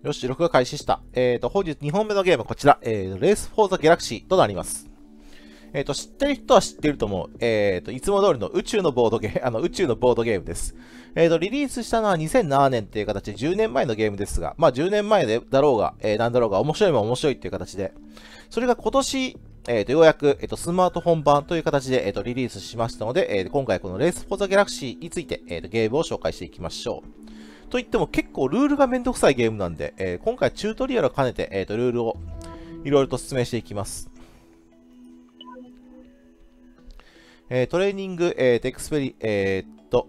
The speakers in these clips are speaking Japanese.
よし、録画開始した。本日2本目のゲームはこちら、レースフォーザギャラクシーとなります。知ってる人は知ってると思う。いつも通りの宇宙のボードゲーム、宇宙のボードゲームです。リリースしたのは2007年っていう形で10年前のゲームですが、まあ10年前だろうが、なんだろうが、面白いも面白いっていう形で、それが今年、ようやく、スマートフォン版という形で、リリースしましたので、今回このレースフォーザギャラクシーについて、ゲームを紹介していきましょう。といっても結構ルールがめんどくさいゲームなんで、今回チュートリアルを兼ねて、ルールをいろいろと説明していきます。トレーニング、エクスペリ、エ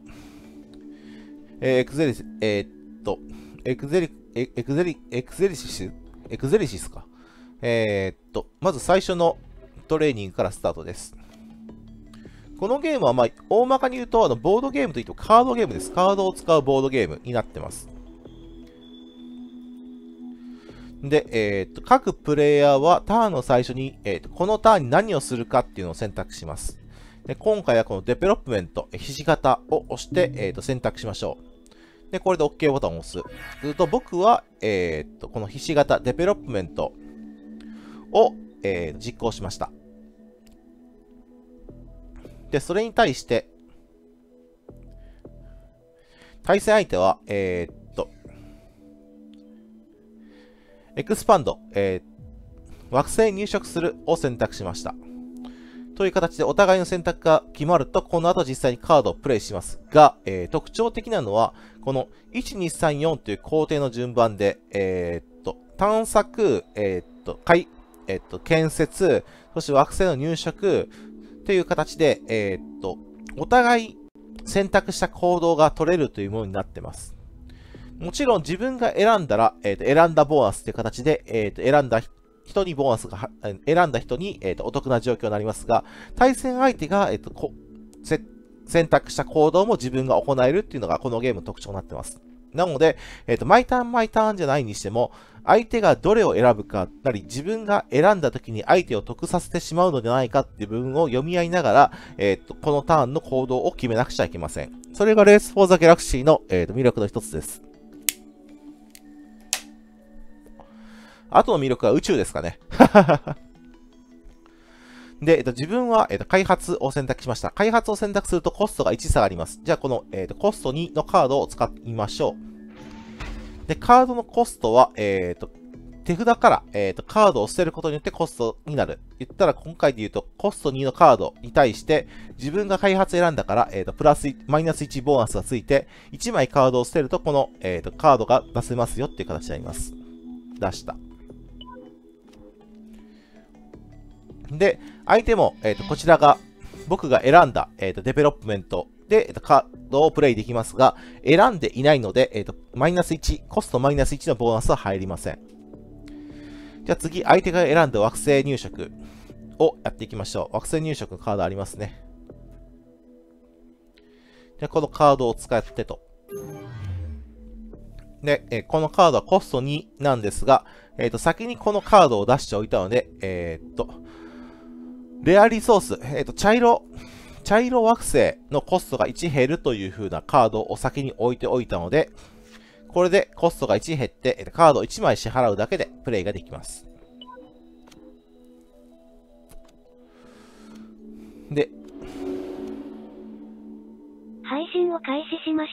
クゼリス、エクゼリシスか。まず最初のトレーニングからスタートです。このゲームは、まあ、大まかに言うと、ボードゲームといってもカードゲームです。カードを使うボードゲームになってます。で、各プレイヤーはターンの最初に、このターンに何をするかっていうのを選択します。で今回はこのデベロップメント、ひし形を押して、選択しましょう。で、これで OK ボタンを押す。すると僕は、このひし形、デベロップメントを、実行しました。で、それに対して、対戦相手は、エクスパンド、惑星に入植するを選択しました。という形でお互いの選択が決まると、この後実際にカードをプレイしますが、特徴的なのは、この1、2、3、4という工程の順番で、探索、建設、そして惑星の入植という形で、お互い選択した行動が取れるというものになっています。もちろん自分が選んだら、選んだボーナスという形で、選んだ人にボーナスが、選んだ人に、お得な状況になりますが、対戦相手が、選択した行動も自分が行えるっていうのがこのゲームの特徴になっています。なので、毎ターンじゃないにしても、相手がどれを選ぶかなり、自分が選んだ時に相手を得させてしまうのではないかっていう部分を読み合いながら、このターンの行動を決めなくちゃいけません。それがレースフォーザギャラクシーの、魅力の一つです。あとの魅力は宇宙ですかね。で、自分は、開発を選択しました。開発を選択するとコストが1下がります。じゃあ、この、コスト2のカードを使いましょう。で、カードのコストは、手札から、カードを捨てることによってコストになる。言ったら、今回で言うと、コスト2のカードに対して、自分が開発選んだから、マイナス1ボーナスがついて、1枚カードを捨てると、この、カードが出せますよっていう形になります。出した。で、相手も、こちらが、僕が選んだ、デベロップメントで、カードをプレイできますが、選んでいないので、マイナス1、コストマイナス1のボーナスは入りません。じゃあ次、相手が選んだ惑星入植をやっていきましょう。惑星入植のカードありますね。で、このカードを使ってと。で、このカードはコスト2なんですが、先にこのカードを出しておいたので、レアリソース、茶色惑星のコストが1減るという風なカードを先に置いておいたので、これでコストが1減って、カード1枚支払うだけでプレイができます。で、 配信を開始しました。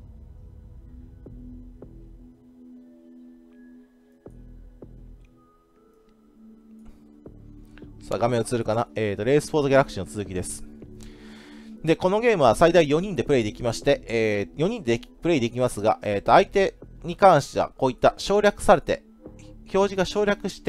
さあ、画面映るかな？レースフォーザギャラクシーの続きです。で、このゲームは最大4人でプレイできまして、4人でプレイできますが、相手に関してはこういった省略されて、表示が省略して、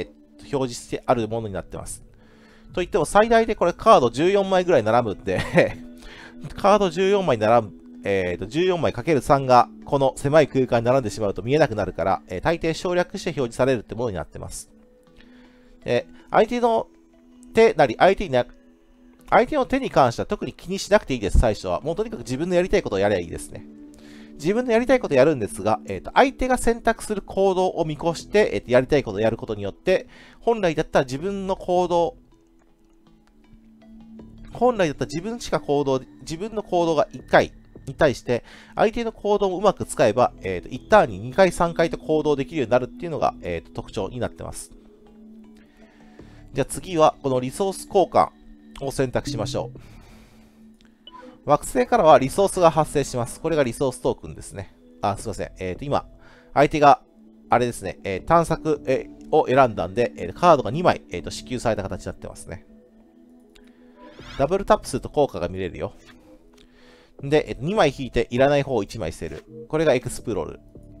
表示してあるものになっています。といっても最大でこれカード14枚ぐらい並ぶんで、カード14枚並ぶ、14枚 ×3 がこの狭い空間に並んでしまうと見えなくなるから、大抵省略して表示されるってものになっています。相手の手なり、相手の手に関しては特に気にしなくていいです、最初は。もうとにかく自分のやりたいことをやればいいですね。自分のやりたいことをやるんですが、相手が選択する行動を見越して、やりたいことをやることによって、本来だったら自分の行動が1回、 に対して、相手の行動をうまく使えば、1ターンに2回3回と行動できるようになるっていうのが、特徴になってます。じゃあ次は、このリソース交換を選択しましょう。惑星からはリソースが発生します。これがリソーストークンですね。あ、すいません。今、相手が、あれですね、探索、を選んだんで、カードが2枚、支給された形になってますね。ダブルタップすると効果が見れるよ。で、2枚引いていらない方を1枚捨てる。これがエクスプロール。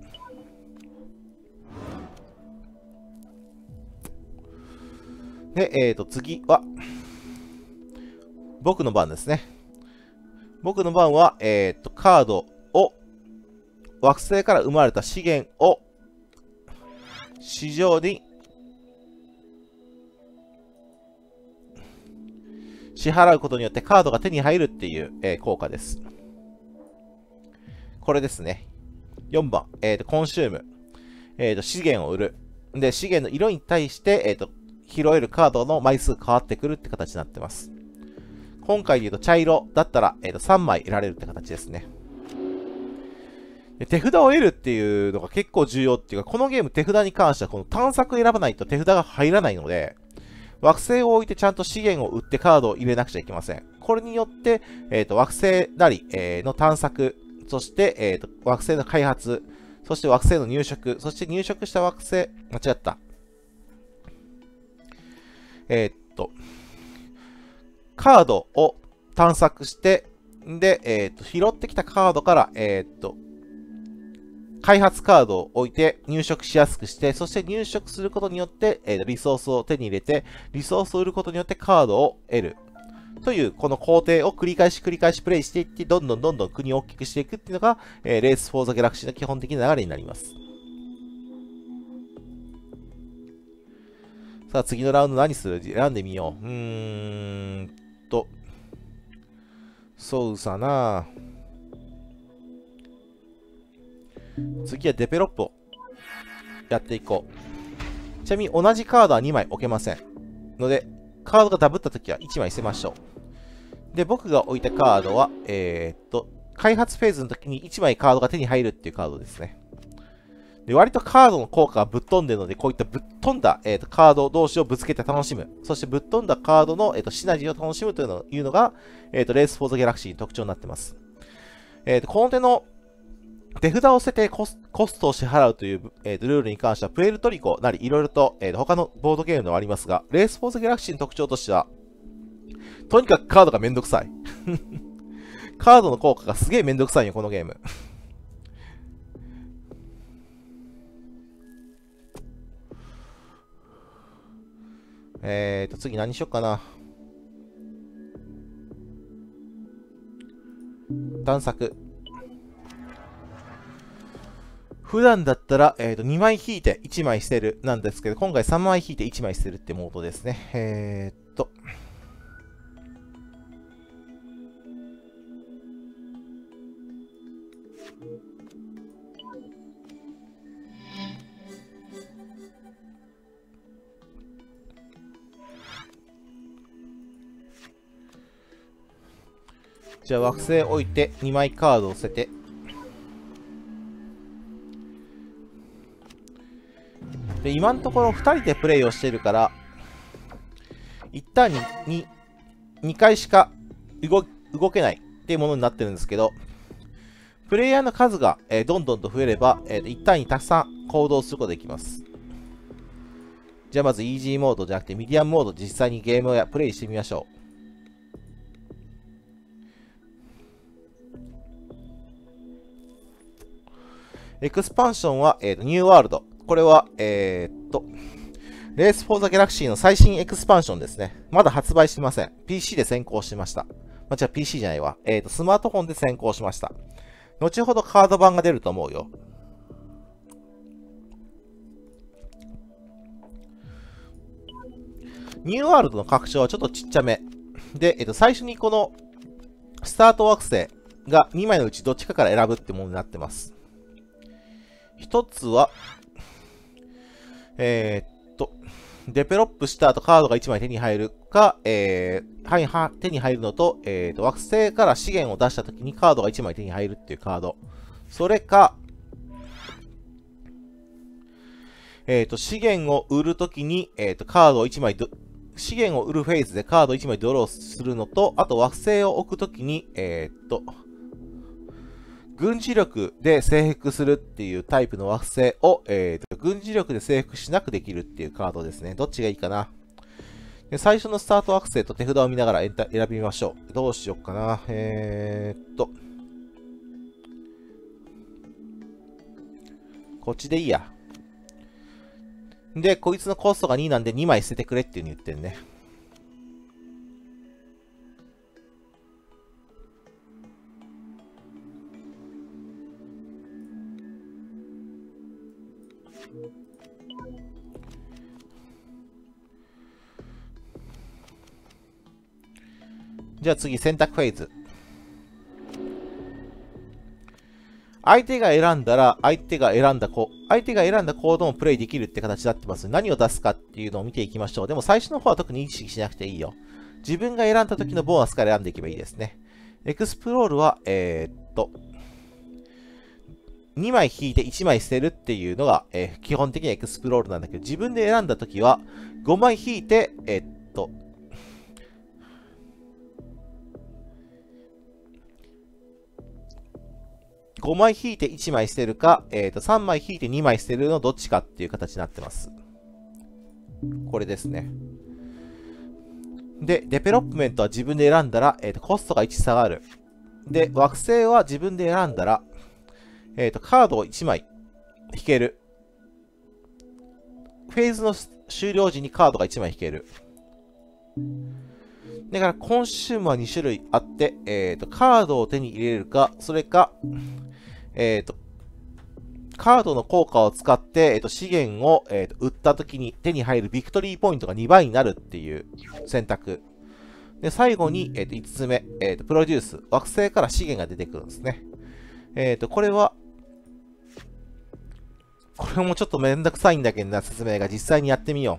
で、次は、僕の番ですね。僕の番は、カードを、惑星から生まれた資源を、市場に、支払うことによってカードが手に入るっていう、効果です。これですね。4番、コンシューム。資源を売る。で、資源の色に対して、拾えるカードの枚数変わってくるって形になってます。今回で言うと茶色だったら、3枚得られるって形ですね。で手札を得るっていうのが結構重要っていうか、このゲーム手札に関してはこの探索を選ばないと手札が入らないので、惑星を置いてちゃんと資源を売ってカードを入れなくちゃいけません。これによって、惑星なり、の探索、そして、惑星の開発、そして惑星の入植、そして入植した惑星、間違った。カードを探索して、で、拾ってきたカードから、開発カードを置いて入植しやすくして、そして入植することによって、リソースを手に入れて、リソースを売ることによってカードを得る。という、この工程を繰り返しプレイしていって、どんどん国を大きくしていくっていうのが、レース・フォー・ザ・ギャラクシーの基本的な流れになります。さあ、次のラウンド何する？選んでみよう。そうさな。次はデベロップをやっていこう。ちなみに同じカードは2枚置けません。ので、カードがダブったときは1枚捨てましょう。で、僕が置いたカードは、開発フェーズの時に1枚カードが手に入るっていうカードですね。で、割とカードの効果がぶっ飛んでるので、こういったぶっ飛んだ、カード同士をぶつけて楽しむ。そしてぶっ飛んだカードの、シナジーを楽しむというのが、レース・フォー・ザ・ギャラクシーの特徴になってます。この手の手札を捨ててコストを支払うという、ルールに関しては、プエルトリコなりいろいろと、他のボードゲームでもありますが、レース・フォー・ザ・ギャラクシーの特徴としては、とにかくカードがめんどくさい。カードの効果がすげえめんどくさいよ、このゲーム。次何しよっかな。探索。普段だったら、2枚引いて1枚捨てるなんですけど、今回3枚引いて1枚捨てるってモードですね。じゃあ惑星置いて2枚カードを捨てて、で今のところ2人でプレイをしているから、1ターンに 2回しか動けないっていうものになってるんですけど、プレイヤーの数がどんどんと増えれば、1ターンにたくさん行動することができます。じゃあまずイージーモードじゃなくてミディアムモード、実際にゲームをプレイしてみましょう。エクスパンションは、ニューワールド。これは、レース・フォー・ザ・ギャラクシーの最新エクスパンションですね。まだ発売してません。PC で先行しました。じゃあ PC じゃないわ。スマートフォンで先行しました。後ほどカード版が出ると思うよ。ニューワールドの拡張はちょっとちっちゃめ。で、最初にこの、スタート惑星が2枚のうちどっちかから選ぶってものになってます。一つは、 デベロップした後カードが1枚手に入るか、手に入るのと、惑星から資源を出した時にカードが1枚手に入るっていうカード。それか、資源を売るときに、カードを1枚資源を売るフェーズでカード1枚ドローするのと、あと惑星を置くときに、軍事力で征服するっていうタイプの惑星を、軍事力で征服しなくできるっていうカードですね。どっちがいいかな。で最初のスタート惑星と手札を見ながら選びましょう。どうしようかな。こっちでいいや。で、こいつのコストが2なんで2枚捨ててくれっていう風に言ってるね。じゃあ次、選択フェーズ。相手が選んだら、相手が選んだコードもプレイできるって形になってます。何を出すかっていうのを見ていきましょう。でも最初の方は特に意識しなくていいよ。自分が選んだ時のボーナスから選んでいけばいいですね。エクスプロールは、2枚引いて1枚捨てるっていうのが、基本的にはエクスプロールなんだけど、自分で選んだ時は、5枚引いて、5枚引いて1枚捨てるか、3枚引いて2枚捨てるのどっちかっていう形になってます。これですね。で、デベロップメントは自分で選んだら、コストが1下がる。で、惑星は自分で選んだら、カードを1枚引ける。フェーズの終了時にカードが1枚引ける。だから、コンシューマー2種類あって、カードを手に入れるか、それか、カードの効果を使って、資源を、売った時に手に入るビクトリーポイントが2倍になるっていう選択。で、最後に、5つ目、プロデュース。惑星から資源が出てくるんですね。これもちょっとめんどくさいんだけどな、説明が。実際にやってみよ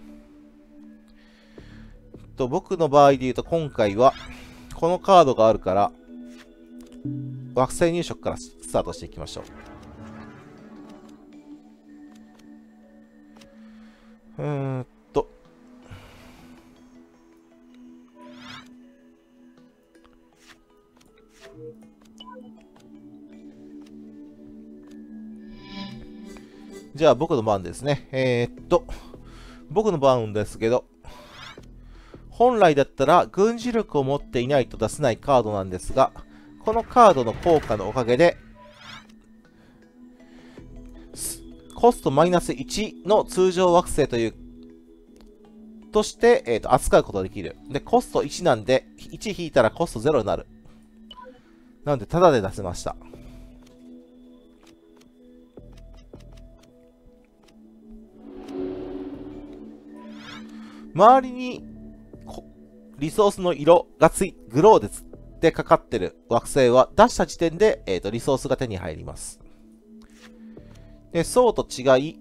う。僕の場合で言うと、今回は、このカードがあるから、惑星入植からスタートしていきましょう。じゃあ僕の番ですね。僕の番ですけど、本来だったら軍事力を持っていないと出せないカードなんですが、このカードの効果のおかげで、コストマイナス1の通常惑星として、扱うことができる。で、コスト1なんで、1引いたらコスト0になる。なので、タダで出せました。周りに、リソースの色がグローでかかってる惑星は出した時点で、リソースが手に入ります。で、そうと違い、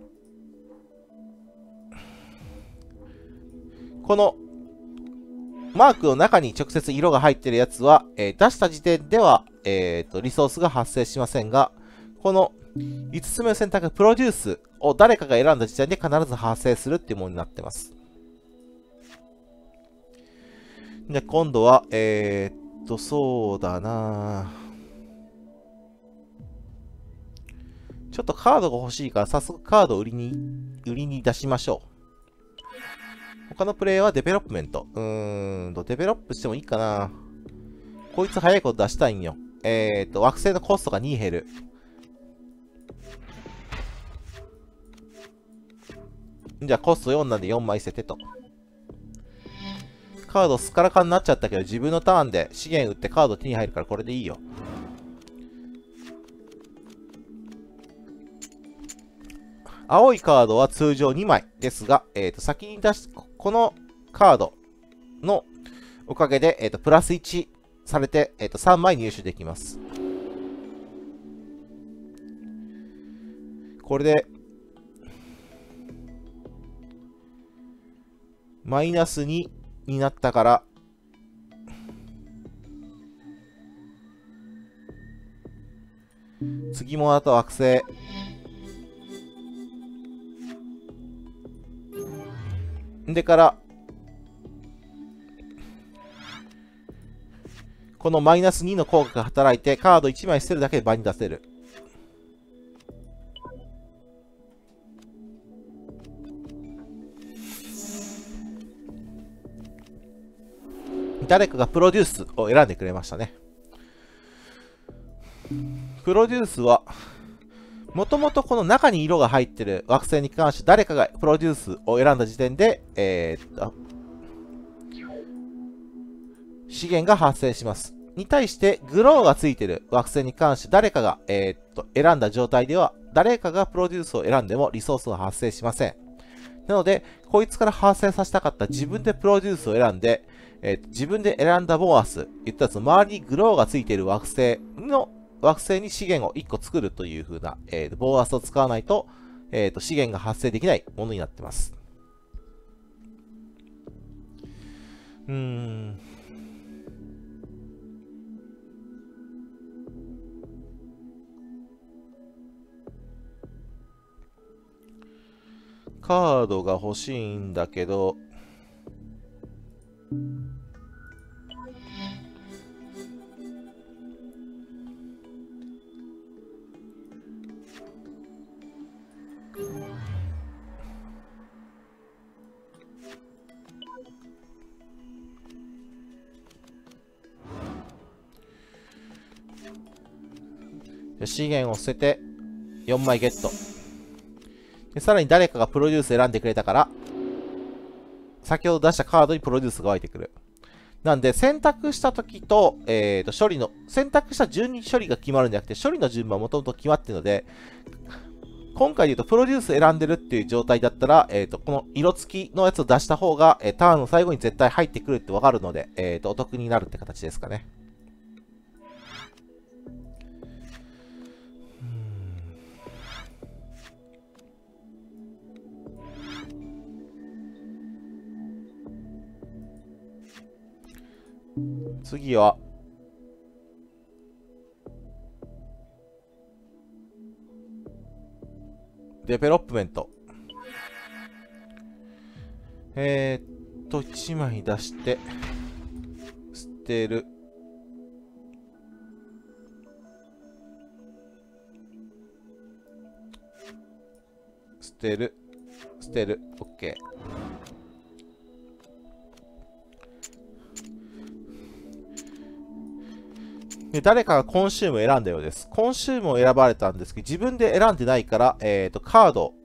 このマークの中に直接色が入ってるやつは、出した時点では、リソースが発生しませんが、この5つ目の選択、プロデュースを誰かが選んだ時点で必ず発生するっていうものになってます。で、今度は、そうだなちょっとカードが欲しいから、早速カードを売りに出しましょう。他のプレイヤーはデベロップメント。デベロップしてもいいかな。こいつ早いこと出したいんよ。惑星のコストが2減る。じゃあコスト4なんで4枚捨ててと。カードスカラカになっちゃったけど、自分のターンで資源売ってカード手に入るからこれでいいよ。青いカードは通常2枚ですが、先にこのカードのおかげで、プラス1されて、3枚入手できます。これで、 マイナス2になったから、次もあと惑星。でから、このマイナス2の効果が働いて、カード1枚捨てるだけで場に出せる。誰かがプロデュースを選んでくれましたね。プロデュースは、もともとこの中に色が入ってる惑星に関して誰かがプロデュースを選んだ時点で、資源が発生します。に対して、グローがついてる惑星に関して誰かが、選んだ状態では、誰かがプロデュースを選んでもリソースは発生しません。なので、こいつから発生させたかった自分でプロデュースを選んで、自分で選んだボーナス、言ったやつの周りにグローがついている惑星に資源を1個作るという風な、ボーナスを使わないと、資源が発生できないものになってます。カードが欲しいんだけど、資源を捨てて4枚ゲット。でさらに誰かがプロデュース選んでくれたから、先ほど出したカードにプロデュースが湧いてくる。なんで、選択した時と、処理の、選択した順に処理が決まるんじゃなくて、処理の順番はもともと決まってるので、今回で言うと、プロデュース選んでるっていう状態だったら、この色付きのやつを出した方が、ターンの最後に絶対入ってくるってわかるので、お得になるって形ですかね。次は、デベロップメント。1枚出して、捨てる。捨てる。捨てる。OK。で、誰かがコンシュームを選んだようです。コンシュームを選ばれたんですけど、自分で選んでないから、カード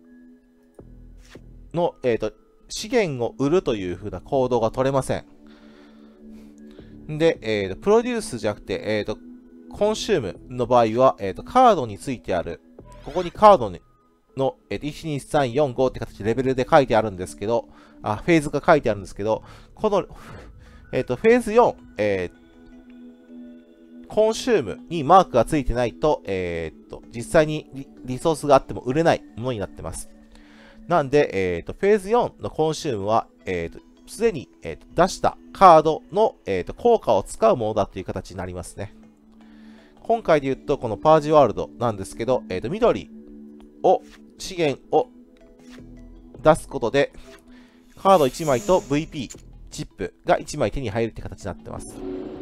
の、資源を売るという風な行動が取れません。で、プロデュースじゃなくて、コンシュームの場合は、カードについてある、ここにカードの、1、2、3、4、5って形でレベルで書いてあるんですけど、フェーズが書いてあるんですけど、この、フェーズ4、コンシュームにマークがついてないと、実際にリソースがあっても売れないものになってます。なんで、フェーズ4のコンシュームは、すでに、出したカードの、効果を使うものだという形になりますね。今回で言うと、このパージワールドなんですけど、緑を、資源を出すことで、カード1枚と VP、チップが1枚手に入るって形になってます。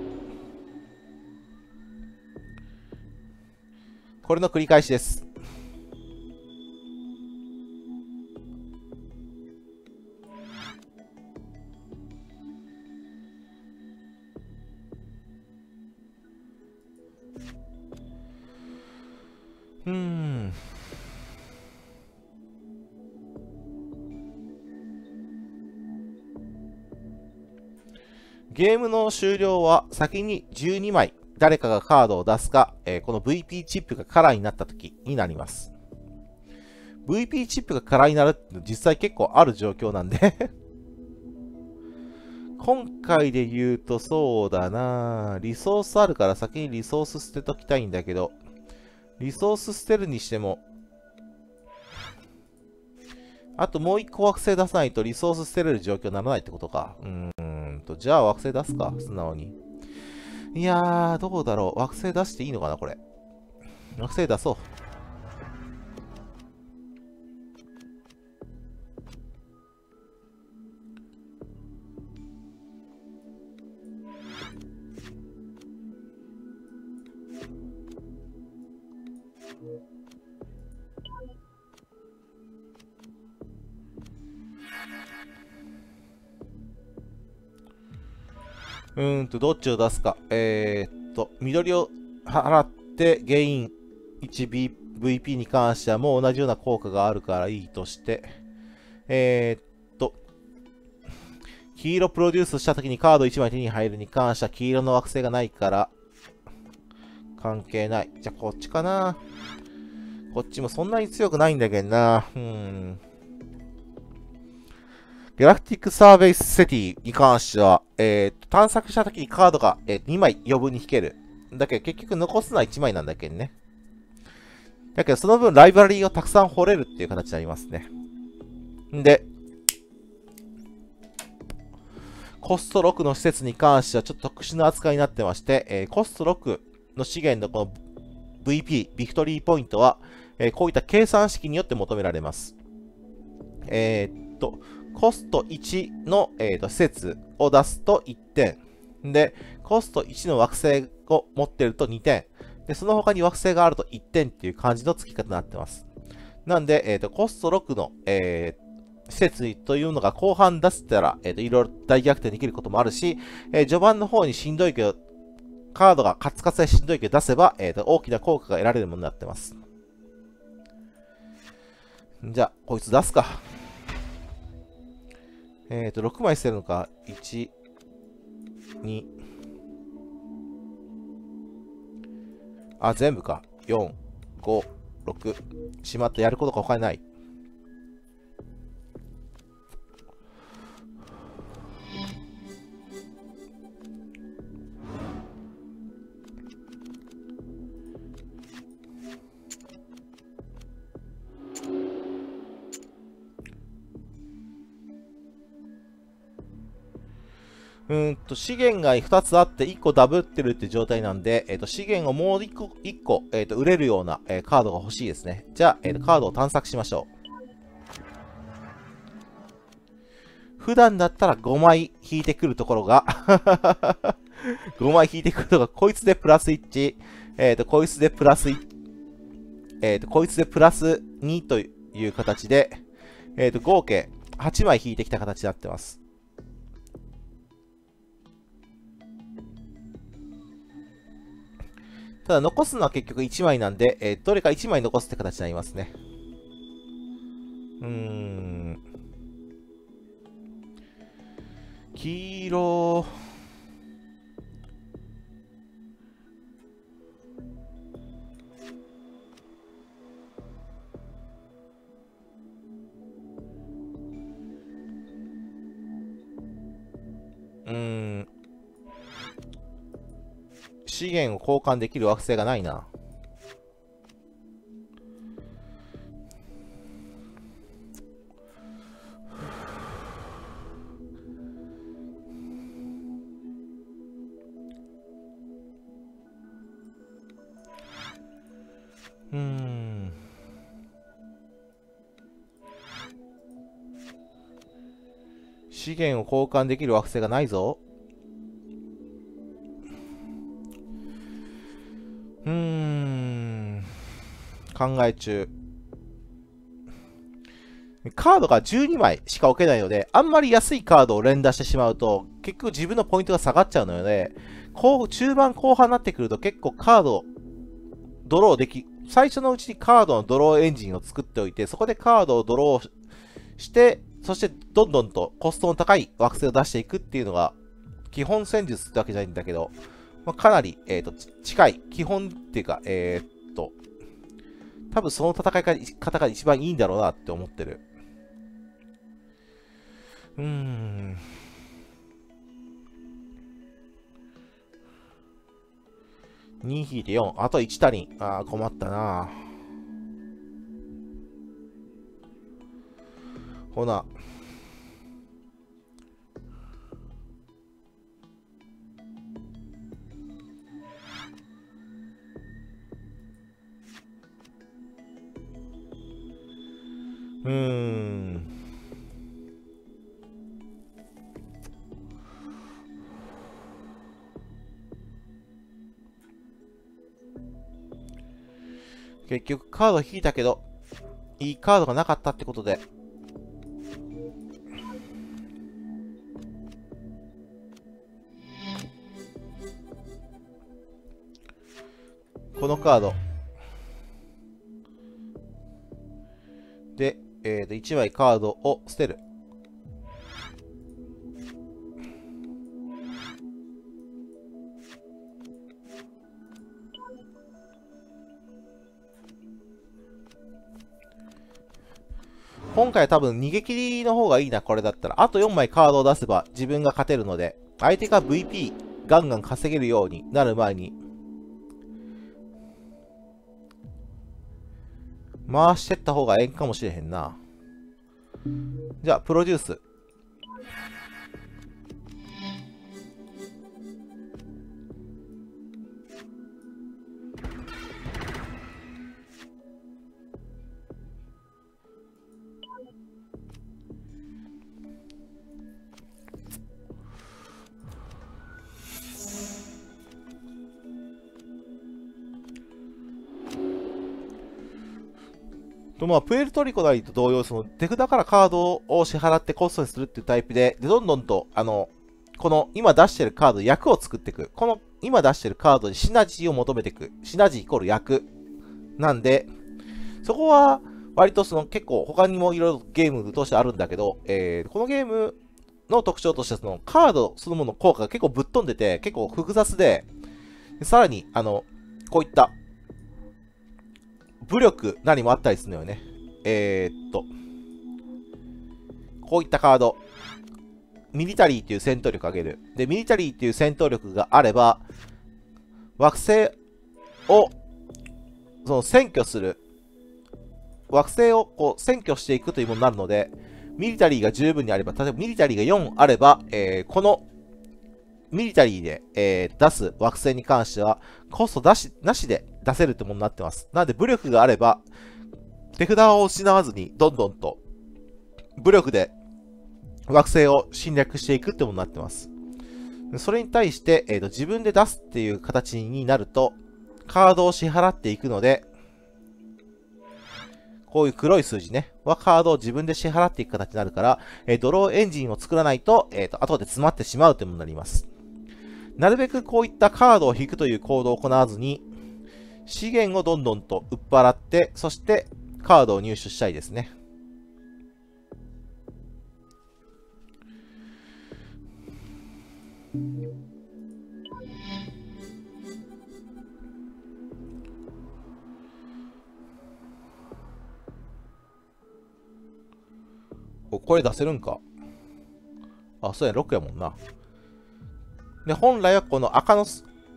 これの繰り返しです。ゲームの終了は先に12枚誰かがカードを出すか、この VP チップがカラーになった時になります。VP チップがカラーになるって実際結構ある状況なんで今回で言うとそうだな、リソースあるから先にリソース捨てときたいんだけど、リソース捨てるにしてもあともう一個惑星出さないとリソース捨てれる状況にならないってことか。じゃあ惑星出すか、素直に。いやー、どうだろう。惑星出していいのかな、これ。惑星出そう。どっちを出すか。緑を払ってゲイン 1VP に関してはもう同じような効果があるからいいとして、黄色プロデュースした時にカード1枚手に入るに関しては黄色の惑星がないから関係ない。じゃあこっちかな。こっちもそんなに強くないんだけどな。ギャラクティックサーベイスセティに関しては、探索した時にカードが、2枚余分に引ける。だけど結局残すのは1枚なんだけどね。だけどその分ライブラリーをたくさん掘れるっていう形になりますね。んで、コスト6の施設に関してはちょっと特殊な扱いになってまして、コスト6の資源のこの VP、ビクトリーポイントは、こういった計算式によって求められます。コスト1の、施設を出すと1点。で、コスト1の惑星を持ってると2点。で、その他に惑星があると1点っていう感じの付き方になってます。なんで、コスト6の、施設というのが後半出せたら、いろいろ大逆転できることもあるし、序盤の方にしんどいけど、カードがカツカツでしんどいけど出せば、大きな効果が得られるものになってます。じゃあ、こいつ出すか。6枚捨てるのか。1、2。あ、全部か。4、5、6。しまってやることが他にない。資源が2つあって1個ダブってるって状態なんで、資源をもう1個、売れるような、カードが欲しいですね。じゃあ、カードを探索しましょう。普段だったら5枚引いてくるところが5枚引いてくるところが、こいつでプラス1、こいつでプラス1、こいつでプラス2という形で、合計8枚引いてきた形になってます。ただ残すのは結局1枚なんで、どれか1枚残すって形になりますね。黄色。資源を交換できる惑星がないな。資源を交換できる惑星がないぞ。考え中。カードが12枚しか置けないので、あんまり安いカードを連打してしまうと、結局自分のポイントが下がっちゃうので、中盤後半になってくると結構カード、ドロー最初のうちにカードのドローエンジンを作っておいて、そこでカードをドローして、そしてどんどんとコストの高い惑星を出していくっていうのが、基本戦術ってわけじゃないんだけど、かなり、近い、基本っていうか、多分その戦い方が一番いいんだろうなって思ってる。2引いて4。あと1足りん。困ったな。 ほな。結局カード引いたけど、いいカードがなかったってことで。このカード。で、1枚カードを捨てる。今回は多分逃げ切りの方がいいな、これだったら。あと4枚カードを出せば自分が勝てるので、相手が VP ガンガン稼げるようになる前に、回してった方がええかもしれへんな。じゃあ、プロデュース。まあ、プエルトリコなりと同様、その手札からカードを支払ってコストにするっていうタイプで、どんどんと、この今出してるカード、役を作っていく。この今出してるカードにシナジーを求めていく。シナジーイコール役。なんで、そこは割とその結構他にもいろいろゲームとしてあるんだけど、このゲームの特徴としてそのカードそのものの効果が結構ぶっ飛んでて、結構複雑で、さらに、こういった、武力なりもあったりするのよね。こういったカード。ミリタリーっていう戦闘力を上げる。で、ミリタリーっていう戦闘力があれば、惑星を、その占拠する。惑星をこう占拠していくというものになるので、ミリタリーが十分にあれば、例えばミリタリーが4あれば、このミリタリーで、出す惑星に関しては、コストなしで出せるってものになってます。なので、武力があれば、手札を失わずに、どんどんと、武力で惑星を侵略していくってものになってます。それに対して、自分で出すっていう形になると、カードを支払っていくので、こういう黒い数字ね、はカードを自分で支払っていく形になるから、ドローエンジンを作らないと、後で詰まってしまうというものになります。なるべくこういったカードを引くという行動を行わずに、資源をどんどんと売っ払って、そしてカードを入手したいですね。これ出せるんか。あ、そうや、6やもんな。で、本来はこの赤の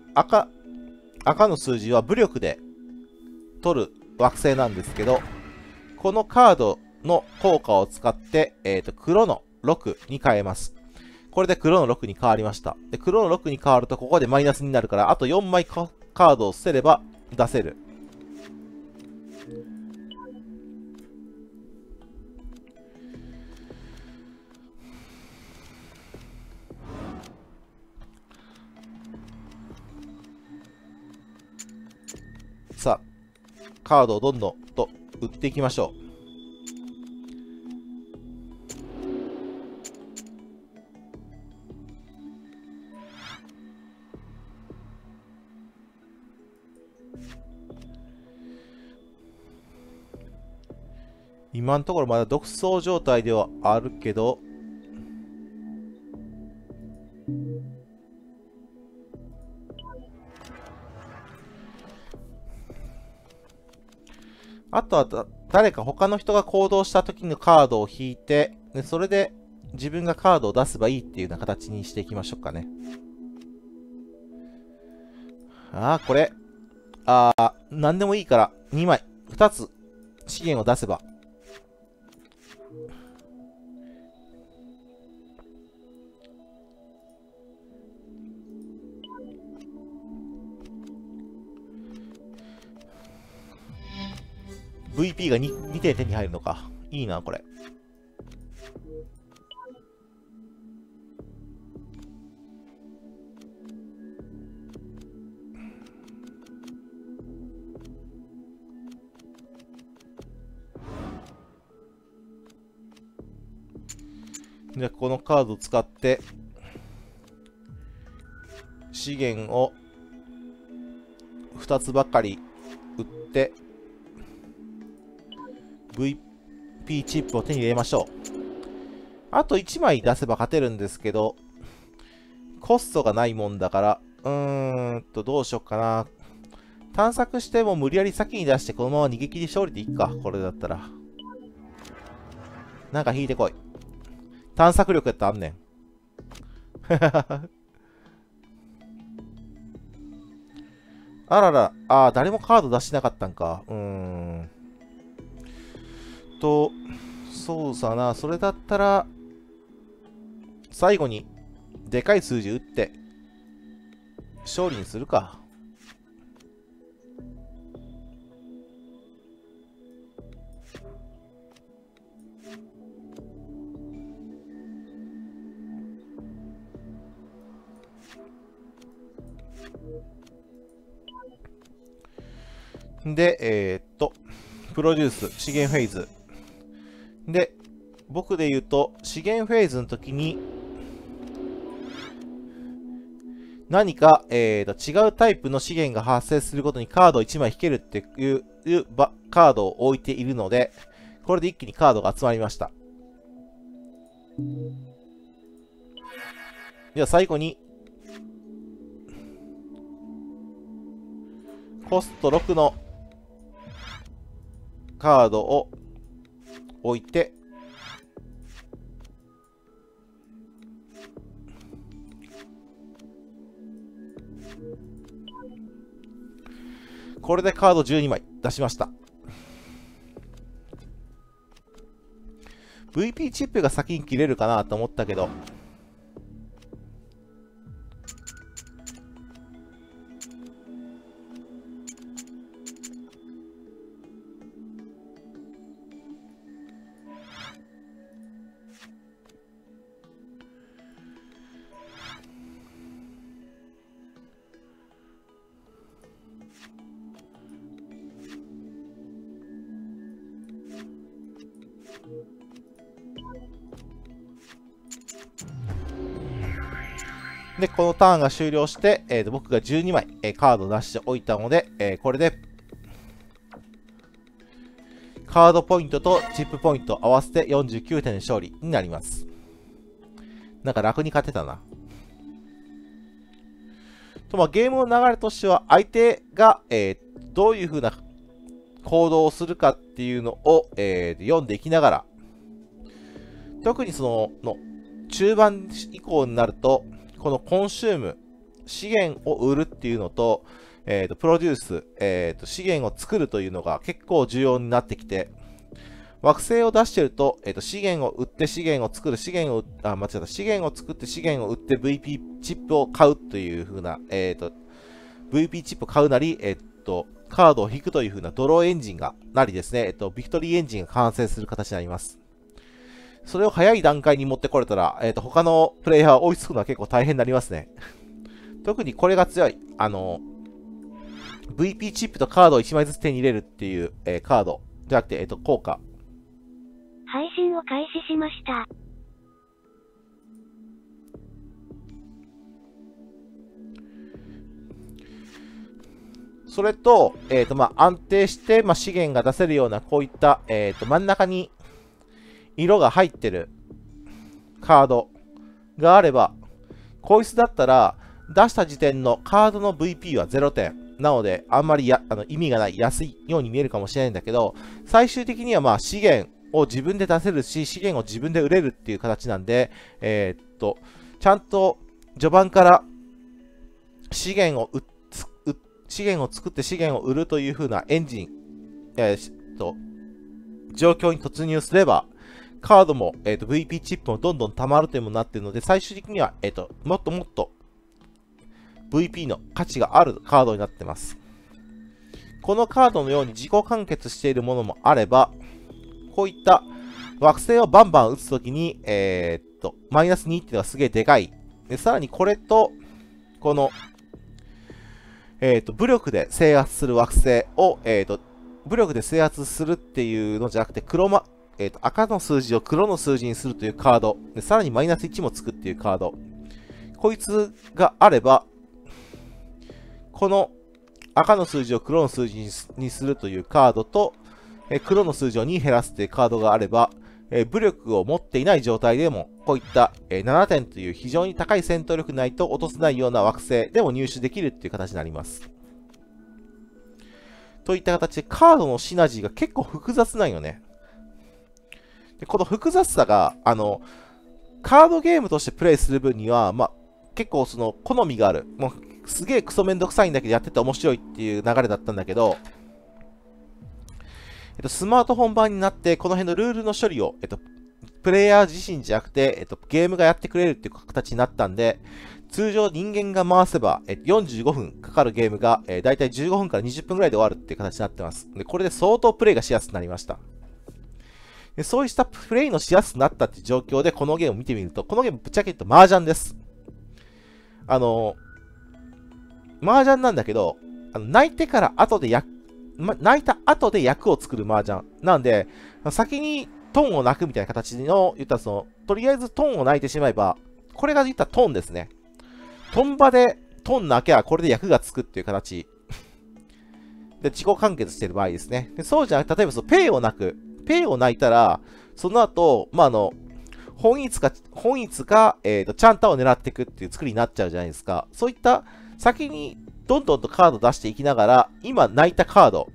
数字は武力で取る惑星なんですけど、このカードの効果を使って、黒の6に変えます。これで黒の6に変わりました。で、黒の6に変わるとここでマイナスになるから、あと4枚カードを捨てれば出せる。さあ、カードをどんどんと売っていきましょう。今のところまだ独走状態ではあるけど、あとは誰か他の人が行動した時のカードを引いて、でそれで自分がカードを出せばいいっていうような形にしていきましょうかね。これ。何でもいいから2枚、2つ資源を出せば。 VP が 2点手に入るのか。いいな、これ。じゃあ、このカードを使って、資源を2つばかり売って、VP チップを手に入れましょう。あと1枚出せば勝てるんですけど、コストがないもんだから、どうしよっかな。探索しても無理やり先に出してこのまま逃げ切り勝利でいいか。これだったら。なんか引いてこい。探索力やったらあんねん。あらら、誰もカード出してなかったんか。そうさな、それだったら、最後に、でかい数字打って、勝利にするか。で、プロデュース、資源フェーズ。で、僕で言うと、資源フェーズの時に、何か、違うタイプの資源が発生することにカードを1枚引けるっていうカードを置いているので、これで一気にカードが集まりました。では最後に、コスト6のカードを置いて、これでカード12枚出しました。VP チップが先に切れるかなと思ったけど、で、このターンが終了して、僕が12枚、カードを出しておいたので、これで、カードポイントとチップポイント合わせて49点の勝利になります。なんか楽に勝てたな。と、ゲームの流れとしては、相手が、どういう風な行動をするかっていうのを、読んでいきながら、特に中盤以降になると、このコンシューム、資源を売るっていうのと、プロデュース、資源を作るというのが結構重要になってきて、惑星を出してると、資源を売って資源を作る、資源を作って資源を売って VP チップを買うという風な、VP チップを買うなり、カードを引くという風なドローエンジンがなりですね、ビクトリーエンジンが完成する形になります。それを早い段階に持ってこれたら、他のプレイヤーは追いつくのは結構大変になりますね。特にこれが強い。VP チップとカードを1枚ずつ手に入れるっていう、カード。じゃなくて、効果。 配信を開始しました。 それと、安定して、資源が出せるような、こういった、真ん中に色が入ってるカードがあれば、こいつだったら、出した時点のカードの VP は0点。なので、あんまり意味がない、安いように見えるかもしれないんだけど、最終的には資源を自分で出せるし、資源を自分で売れるっていう形なんで、ちゃんと序盤から資源を作って資源を売るという風なエンジン、状況に突入すれば、カードも、VP チップもどんどん溜まるというものになっているので、最終的には、もっともっと VP の価値があるカードになってます。 このカードのように自己完結しているものもあれば、こういった惑星をバンバン撃つときに、マイナス2っていうのがすげえでかい。で、さらにこれと、この、武力で制圧する惑星を、武力で制圧するっていうのじゃなくて、赤の数字を黒の数字にするというカード。で、さらにマイナス1もつくっていうカード。こいつがあれば、この赤の数字を黒の数字にするというカードと、黒の数字を2減らすというカードがあれば、武力を持っていない状態でも、こういった、7点という非常に高い戦闘力ないと落とせないような惑星でも入手できるっていう形になります。といった形でカードのシナジーが結構複雑なんよね。でこの複雑さが、カードゲームとしてプレイする分には、結構その好みがある。もうすげえクソめんどくさいんだけどやってて面白いっていう流れだったんだけど、スマートフォン版になって、この辺のルールの処理を、プレイヤー自身じゃなくて、ゲームがやってくれるっていう形になったんで、通常人間が回せば、45分かかるゲームが、だいたい15分から20分くらいで終わるっていう形になってます。で、これで相当プレイがしやすくなりました。で、そうしたプレイのしやすくなったっていう状況で、このゲームを見てみると、このゲームぶっちゃけ言うと麻雀です。麻雀なんだけど、泣いてから後で泣いた後で役を作る麻雀。なんで、先にトンを泣くみたいな形の、言ったらとりあえずトンを泣いてしまえば、これが言ったらトンですね。トン場でトン泣けばこれで役がつくっていう形。で、自己完結してる場合ですね。でそうじゃなくて、例えばペイを泣く。ペイを泣いたら、その後、本一か、チャンタを狙っていくっていう作りになっちゃうじゃないですか。そういった、先にどんどんとカード出していきながら、今泣いたカード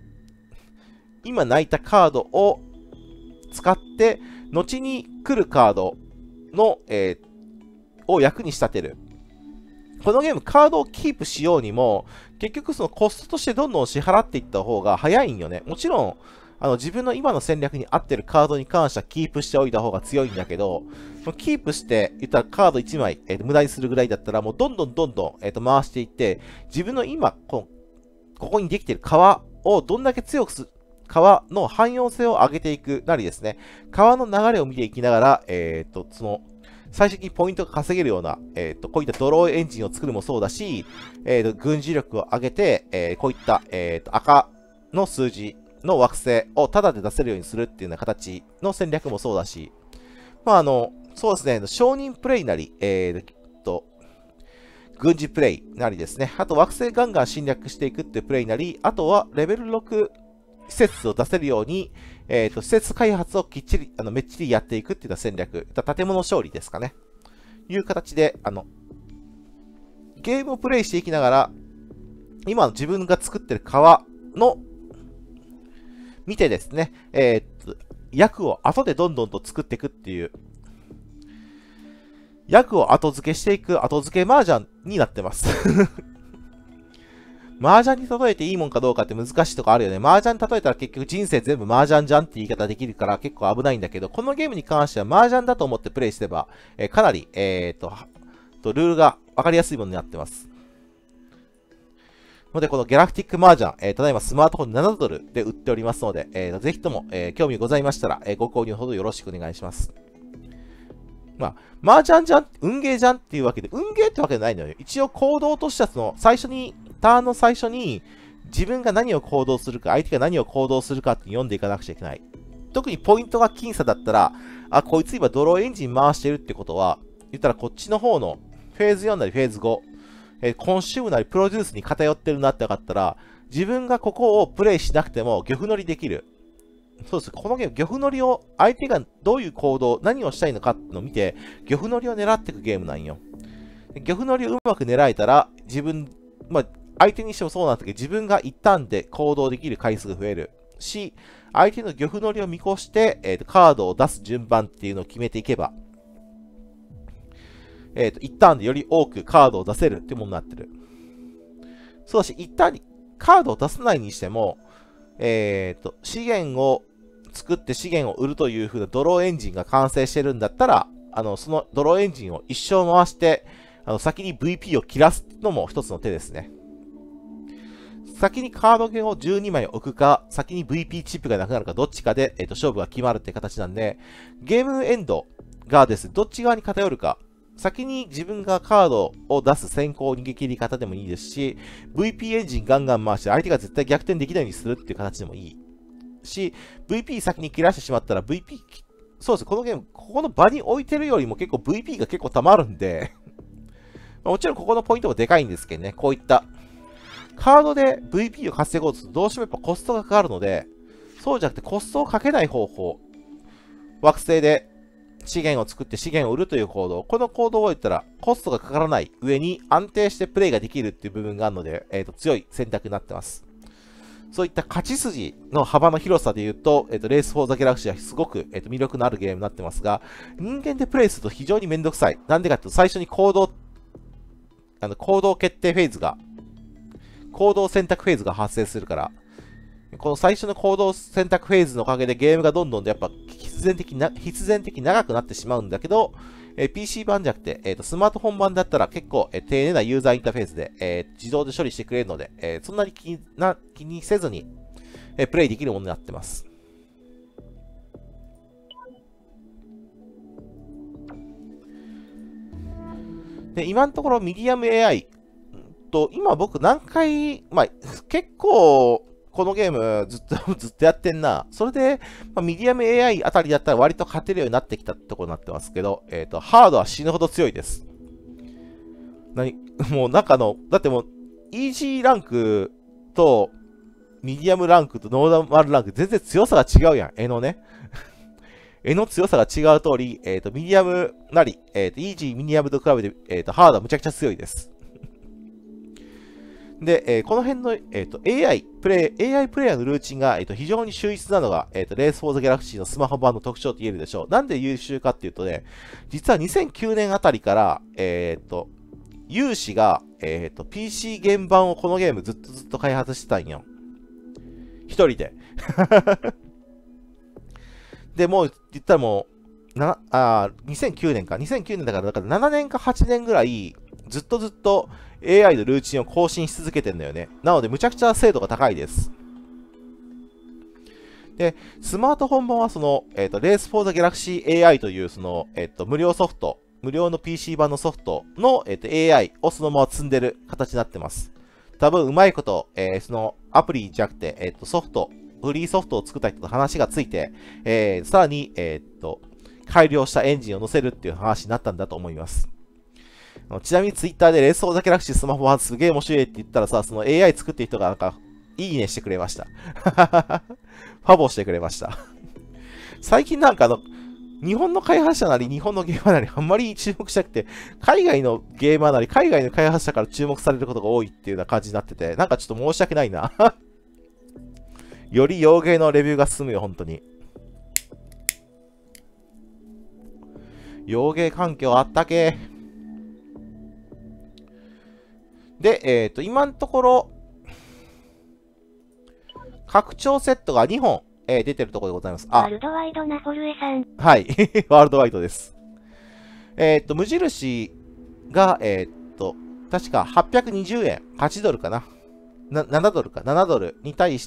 を使って、後に来るカードの、を役に仕立てる。このゲーム、カードをキープしようにも、結局そのコストとしてどんどん支払っていった方が早いんよね。もちろん、自分の今の戦略に合ってるカードに関してはキープしておいた方が強いんだけど、キープして、言ったらカード1枚、無駄にするぐらいだったら、もうどんどん回していって、自分の今、ここにできている川をどんだけ強くする、川の汎用性を上げていくなりですね、川の流れを見ていきながら、最終的にポイントが稼げるような、こういったドローエンジンを作るもそうだし、軍事力を上げて、こういった、赤の数字の惑星をタダで出せるようにするっていうような形の戦略もそうだし、そうですね、承認プレイなり、軍事プレイなりですね、あと惑星ガンガン侵略していくっていうプレイなり、あとはレベル6施設を出せるように、施設開発をきっちり、めっちりやっていくっていうような戦略、建物勝利ですかね。いう形で、ゲームをプレイしていきながら、今の自分が作ってる川の、見てですね、役を後でどんどんと作っていくっていう、役を後付けしていく後付け麻雀になってます。麻雀に例えていいもんかどうかって難しいとこあるよね。麻雀に例えたら結局人生全部麻雀じゃんって言い方できるから結構危ないんだけど、このゲームに関しては麻雀だと思ってプレイすれば、かなり、ルールが分かりやすいものになってます。ので、このギャラクティック麻雀、ただいまスマートフォン7ドルで売っておりますので、ぜひとも、興味ございましたら、ご購入ほどよろしくお願いします。麻雀じゃん、運ゲーじゃんっていうわけで、運ゲーってわけじゃないのよ。一応行動としてはターンの最初に、自分が何を行動するか、相手が何を行動するかって読んでいかなくちゃいけない。特にポイントが僅差だったら、こいつ今ドローエンジン回してるってことは、言ったらこっちの方のフェーズ4なりフェーズ5、コンシュームなりプロデュースに偏ってるなって分かったら、自分がここをプレイしなくても漁夫乗りできる。そうです。このゲーム、漁夫乗りを、相手がどういう行動、何をしたいのかっていうのを見て、漁夫乗りを狙っていくゲームなんよ。漁夫乗りをうまく狙えたら、相手にしてもそうなんだけど、自分が一旦で行動できる回数が増えるし、相手の漁夫乗りを見越して、カードを出す順番っていうのを決めていけば、一旦でより多くカードを出せるっていうものになってる。そうだし、一旦にカードを出さないにしても、資源を作って資源を売るという風なドローエンジンが完成してるんだったら、そのドローエンジンを一生回して、先に VP を切らすのも一つの手ですね。 先にカードゲーを12枚置くか、先に VP チップがなくなるか、どっちかで、勝負が決まるって形なんで、ゲームエンドがですね、どっち側に偏るか、先に自分がカードを出す先行逃げ切り方でもいいですし、VP エンジンガンガン回して相手が絶対逆転できないようにするっていう形でもいいし、VP 先に切らしてしまったら VP、そうです。このゲーム、ここの場に置いてるよりも結構 VP が結構溜まるんでもちろんここのポイントもでかいんですけどね、こういったカードで VP を稼ごうとするとどうしてもやっぱコストがかかるので、そうじゃなくてコストをかけない方法、惑星で資源を作って資源を売るという行動、この行動を言ったらコストがかからない上に安定してプレイができるっていう部分があるので、強い選択になってます。そういった勝ち筋の幅の広さで言うと、レース・フォー・ザ・ギャラクシーはすごく、魅力のあるゲームになってますが、人間でプレイすると非常にめんどくさい。なんでかっていうと、最初に行動決定フェーズが、行動選択フェーズが発生するから、この最初の行動選択フェーズのおかげでゲームがどんどんやっぱ必然的に長くなってしまうんだけど、PC 版じゃなくて、スマートフォン版だったら結構、丁寧なユーザーインターフェースで、自動で処理してくれるので、そんなに気にせずに、プレイできるものになってます。で、今のところミディアム AI と、今僕何回、結構、このゲームずっとやってんな。それで、ミディアム AI あたりだったら割と勝てるようになってきたってところになってますけど、ハードは死ぬほど強いです。もう中の、だってもう、イージーランクと、ミディアムランクとノーマルランク全然強さが違うやん。絵のね。絵の強さが違う通り、ミディアムなり、イージー、ミディアムと比べて、ハードはむちゃくちゃ強いです。で、この辺の、AI プレイヤーのルーチンが、非常に秀逸なのが、レース・フォー・ザ・ギャラクシーのスマホ版の特徴と言えるでしょう。なんで優秀かっていうとね、実は2009年あたりから、有志が、PC 原版をこのゲームずっと開発してたんよ。一人で。で、もう、言ったらもう、2009年か。2009年だから7年か8年ぐらい、ずっと AI のルーチンを更新し続けてんだよね。なので、むちゃくちゃ精度が高いです。で、スマートフォン版はその、レース・フォー・ザ・ギャラクシー AI という、その、無料の PC 版のソフトの、AI をそのまま積んでる形になってます。多分、うまいこと、その、アプリじゃなくて、フリーソフトを作った人と話がついて、さらに、改良したエンジンを載せるっていう話になったんだと思います。ちなみにツイッターでレース・フォー・ザ・ギャラクシースマホ版すげえ面白いって言ったらさ、その AI 作ってる人がなんか、いいねしてくれました。ファボしてくれました。最近なんか日本の開発者なり、日本のゲーマーなり、あんまり注目しなくて、海外のゲーマーなり、海外の開発者から注目されることが多いっていうような感じになってて、なんかちょっと申し訳ないな。より洋芸のレビューが進むよ、本当に。洋芸環境あったけ。で、今のところ、拡張セットが2本、出てるところでございます。 ワールドワイドなフォルエさん。 はい。ワールドワイドです。無印が、確か820円、8ドルかな。7ドルか、7ドルに対して、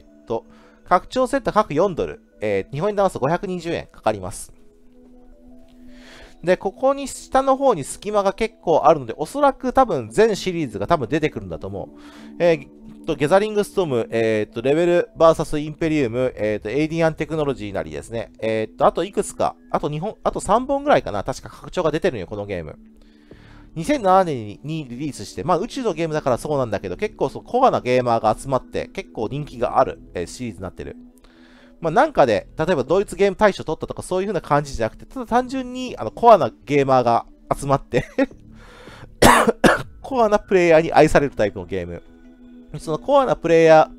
拡張セット各4ドル、日本円騙すと520円かかります。で、ここに下の方に隙間が結構あるので、おそらく多分全シリーズが多分出てくるんだと思う。ゲザリングストーム、レベル VS インペリウム、エイディアンテクノロジーなりですね。あといくつか、あと3本ぐらいかな。確か拡張が出てるんよ、このゲーム。2007年にリリースして、宇宙のゲームだからそうなんだけど、結構コアなゲーマーが集まって、結構人気がある、シリーズになってる。なんかで、例えばドイツゲーム大賞取ったとかそういう風な感じじゃなくて、ただ単純にコアなゲーマーが集まってコアなプレイヤーに愛されるタイプのゲーム。そのコアなプレイヤ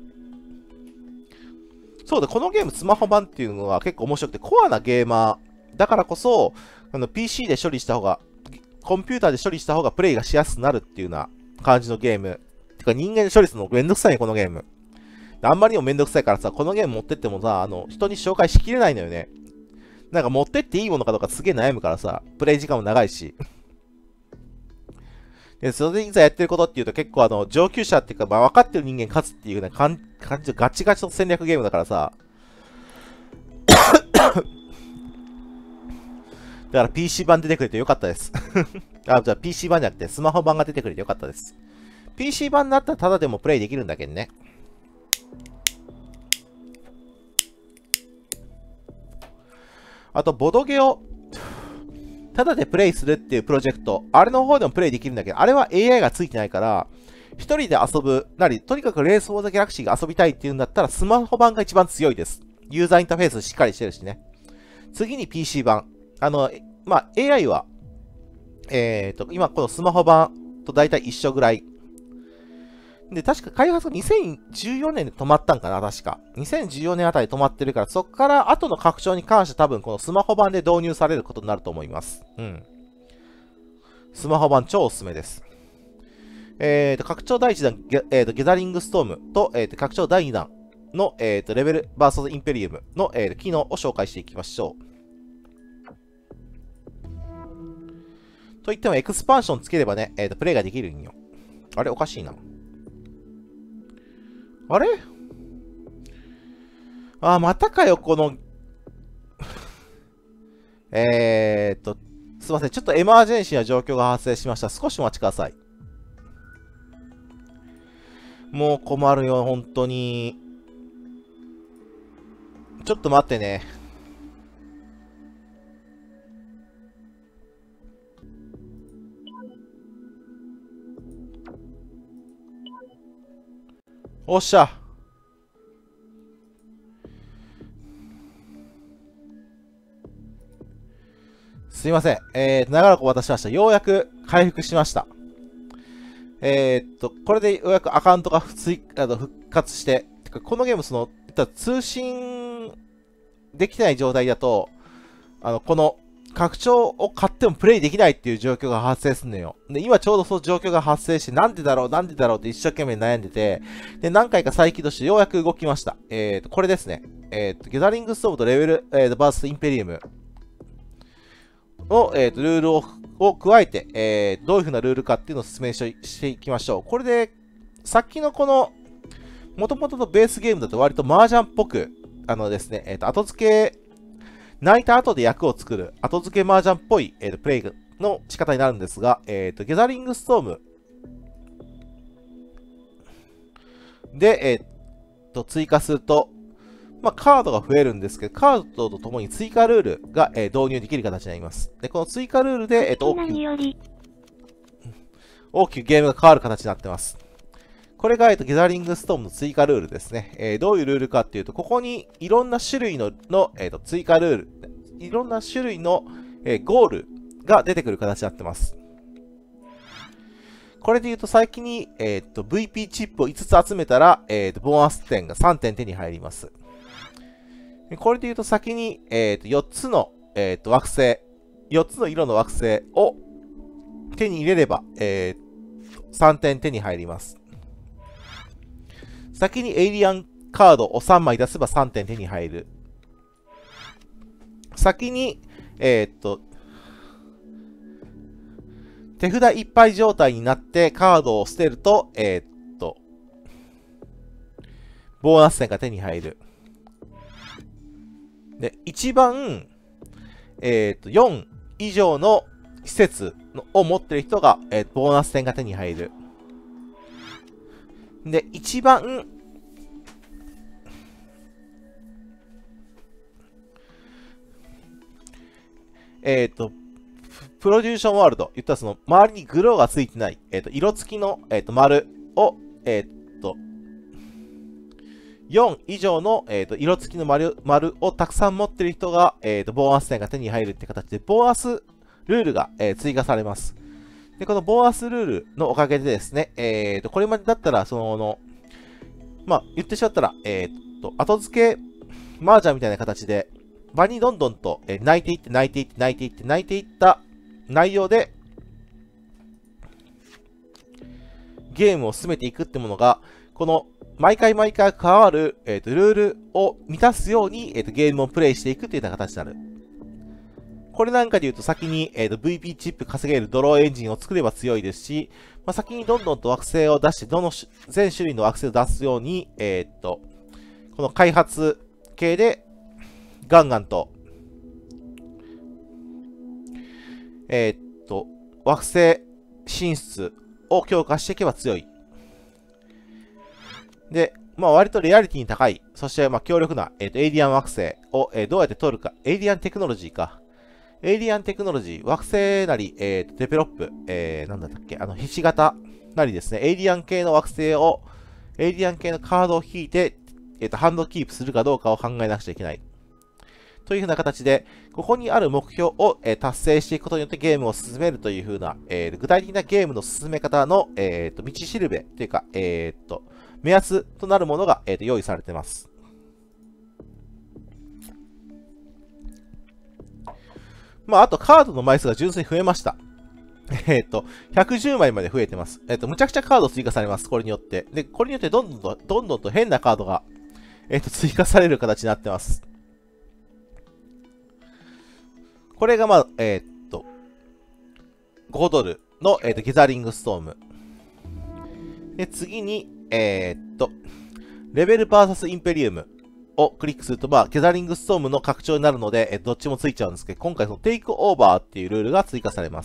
ー、そうだ、このゲームスマホ版っていうのは結構面白くて、コアなゲーマーだからこそ、PC で処理した方が、コンピューターで処理した方がプレイがしやすくなるっていうような感じのゲーム。てか人間で処理するのめんどくさいね、このゲーム。あんまりにもめんどくさいからさ、このゲーム持ってってもさ、人に紹介しきれないのよね。なんか持ってっていいものかどうかすげえ悩むからさ、プレイ時間も長いし。 で、それでいざやってることっていうと結構上級者っていうか、まあ分かってる人間勝つっていうような感じのガチガチの戦略ゲームだからさ。だから PC 版出てくれてよかったです。あ、じゃあ PC 版じゃなくてスマホ版が出てくれてよかったです。PC 版になったらただでもプレイできるんだけどね。あと、ボドゲをただでプレイするっていうプロジェクト、あれの方でもプレイできるんだけど、あれは AI がついてないから、一人で遊ぶ、とにかくレース・フォー・ザ・ギャラクシーが遊びたいっていうんだったら、スマホ版が一番強いです。ユーザーインターフェースしっかりしてるしね。次に PC 版。まあ、AI は、今このスマホ版と大体一緒ぐらい。で、確か開発が2014年で止まったんかな、確か。2014年あたり止まってるから、そこから後の拡張に関して多分このスマホ版で導入されることになると思います。うん。スマホ版超おすすめです。拡張第1弾、ギザリングストームと、拡張第2弾の、レベルバーサスインペリウムの、機能を紹介していきましょう。といっても、エクスパンションつければね、プレイができるんよ。あれおかしいな。あれあ、またかよ、このすいません。ちょっとエマージェンシーな状況が発生しました。少しお待ちください。もう困るよ、本当に。ちょっと待ってね。おっしゃ。すいません。長らくお待たせしました。ようやく回復しました。これでようやくアカウントが復活して、このゲーム通信できない状態だと、この拡張を買ってもプレイできないっていう状況が発生するのよ。で、今ちょうどその状況が発生して、なんでだろうって一生懸命悩んでて、で、何回か再起動してようやく動きました。これですね。ギャザリングストームとレベル、バースインペリウムの、ルールを加えて、どういう風なルールかっていうのを説明していきましょう。これで、さっきのこの、元々のベースゲームだと割と麻雀っぽく、ですね、後付け、泣いた後で役を作る、後付け麻雀っぽい、プレイの仕方になるんですが、ギャザリングストームで、追加すると、まあ、カードが増えるんですけど、カードとともに追加ルールが、導入できる形になります。で、この追加ルールで、大きくゲームが変わる形になってます。これが、ギャザリングストームの追加ルールですね。どういうルールかっていうと、ここにいろんな種類の、追加ルール、いろんな種類の、ゴールが出てくる形になってます。これで言うと、最近に、VP チップを5つ集めたら、ボーナス点が3点手に入ります。これで言うと、先に、4つの、惑星、4つの色の惑星を手に入れれば、3点手に入ります。先にエイリアンカードを3枚出せば3点手に入る。先に、手札いっぱい状態になってカードを捨てると、ボーナス点が手に入る。で、一番、4以上の施設を持っている人が、ボーナス点が手に入る。で、一番、プロデューションワールド、言ったらその、周りにグローがついてない、色付きの、丸を、4以上の、色付きの丸をたくさん持っている人が、ボーナス点が手に入るって形で、ボーナスルールが、追加されます。で、このボーナスルールのおかげでですね、これまでだったら、まあ、言ってしまったら、後付け麻雀みたいな形で、場にどんどんと、泣いていった内容で、ゲームを進めていくってものが、この、毎回変わる、ルールを満たすように、ゲームをプレイしていくっていうような形になる。 これなんかで言うと先に、VP チップ稼げるドローエンジンを作れば強いですし、まあ、先にどんどんと惑星を出して、全種類の惑星を出すように、この開発系でガンガンと、惑星進出を強化していけば強い。で、まあ割とレアリティに高い、そしてまあ強力な、エイリアン惑星を、どうやって取るか。エイリアンテクノロジーか。エイリアンテクノロジー、惑星なり、デベロップ、なんだったっけ、ひし形なりですね、エイリアン系の惑星を、エイリアン系のカードを引いて、ハンドキープするかどうかを考えなくちゃいけない。というふうな形で、ここにある目標を、達成していくことによってゲームを進めるというふうな、具体的なゲームの進め方の、道しるべというか、目安となるものが、用意されています。まあ、あとカードの枚数が純粋に増えました。110枚まで増えてます。むちゃくちゃカード追加されます。これによって。で、これによってどんどんと変なカードが、追加される形になってます。これがまあ、5ドルの、ギザリングストーム。で、次に、レベル VS インペリウムをクリックすると、まあ、ギザリングストームの拡張になるので、どっちもついちゃうんですけど、今回そのテイクオーバーっていうルールが追加されます。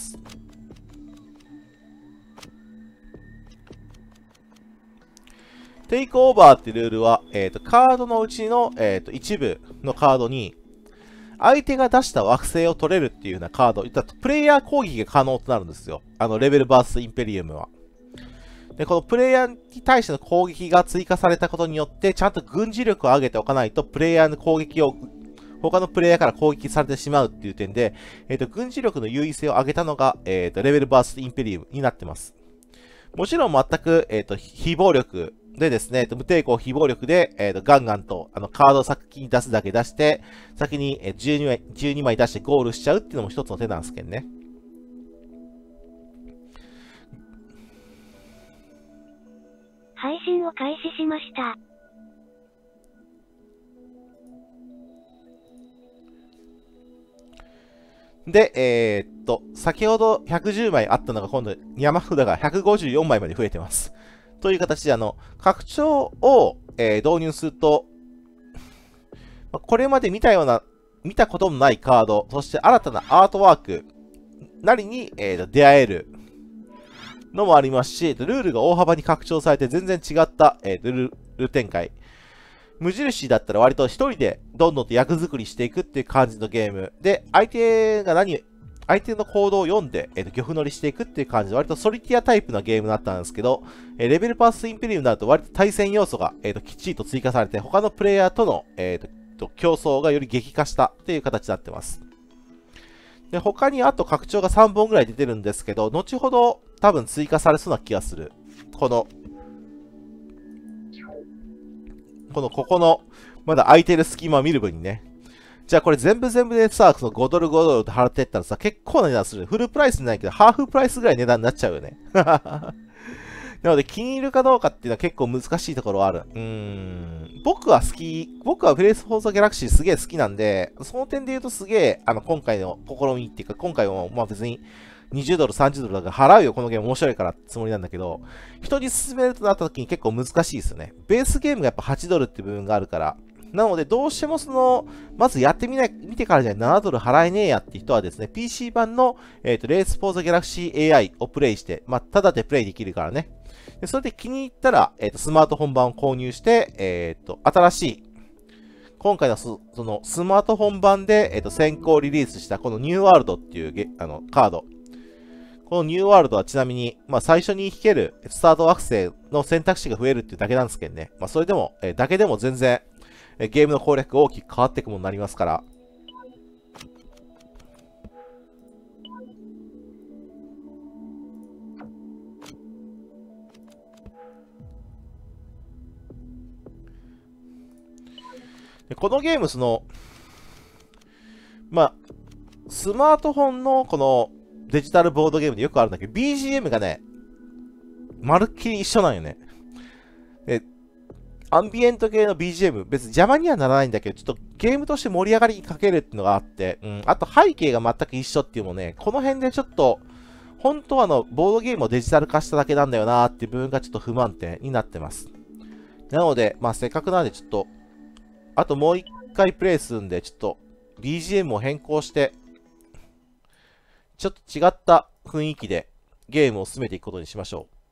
テイクオーバーっていうルールは、カードのうちの、一部のカードに、相手が出した惑星を取れるっていうようなカード、プレイヤー攻撃が可能となるんですよ。レベル VS インペリウムは。で、このプレイヤーに対しての攻撃が追加されたことによって、ちゃんと軍事力を上げておかないと、プレイヤーの攻撃を、他のプレイヤーから攻撃されてしまうっていう点で、軍事力の優位性を上げたのが、レベル VS インペリウムになってます。もちろん全く、非暴力でですね、無抵抗非暴力で、ガンガンと、カードを先に出すだけ出して、先に12枚出してゴールしちゃうっていうのも一つの手なんですけどね。 配信を開始しました。 で、先ほど110枚あったのが今度山札が154枚まで増えてます。という形で、拡張を、導入すると、これまで見たことのないカード、そして新たなアートワークなりに、出会えるのもありますし、ルールが大幅に拡張されて全然違った、ルール展開。無印だったら割と一人でどんどんと役作りしていくっていう感じのゲームで、相手の行動を読んで、漁夫乗りしていくっていう感じで、割とソリティアタイプなゲームだったんですけど、レベルパスインペリウムになると割と対戦要素が、きっちりと追加されて、他のプレイヤーとの、競争がより激化したっていう形になってます。で、他にあと拡張が3本ぐらい出てるんですけど、後ほど多分追加されそうな気がする。ここの、まだ空いてる隙間を見る分にね。じゃあこれ全部でさ、その5ドル5ドルって払ってったらさ、結構な値段する。フルプライスじゃないけど、ハーフプライスぐらい値段になっちゃうよね。なので気に入るかどうかっていうのは結構難しいところはある。僕はプレイスフォーザギャラクシーすげえ好きなんで、その点で言うとすげえ、今回の試みっていうか、今回もまあ別に20ドル、30ドルだから払うよ、このゲーム面白いからってつもりなんだけど、人に勧めるとなった時に結構難しいですよね。ベースゲームがやっぱ8ドルっていう部分があるから、なので、どうしてもまずやって見てからじゃ7ドル払えねえやって人はですね、PC 版の、レースフォーザギャラクシー AI をプレイして、まあ、ただでプレイできるからね。でそれで気に入ったら、スマートフォン版を購入して、新しい、今回のそのスマートフォン版で、先行リリースしたこのニューワールドっていうカード。このニューワールドはちなみに、まあ最初に引けるスタート惑星の選択肢が増えるっていうだけなんですけどね。まあそれでも、だけでも全然、ゲームの攻略が大きく変わっていくものになりますから。でこのゲーム、まあ、スマートフォンのこのデジタルボードゲームでよくあるんだけど、BGM がね、まるっきり一緒なんよね。でアンビエント系の BGM、別に邪魔にはならないんだけど、ちょっとゲームとして盛り上がりに欠けるっていうのがあって、あと背景が全く一緒っていうのもね、この辺でちょっと、本当はボードゲームをデジタル化しただけなんだよなーっていう部分がちょっと不満点になってます。なので、せっかくなんでちょっと、あともう一回プレイするんで、ちょっと BGM を変更して、ちょっと違った雰囲気でゲームを進めていくことにしましょう。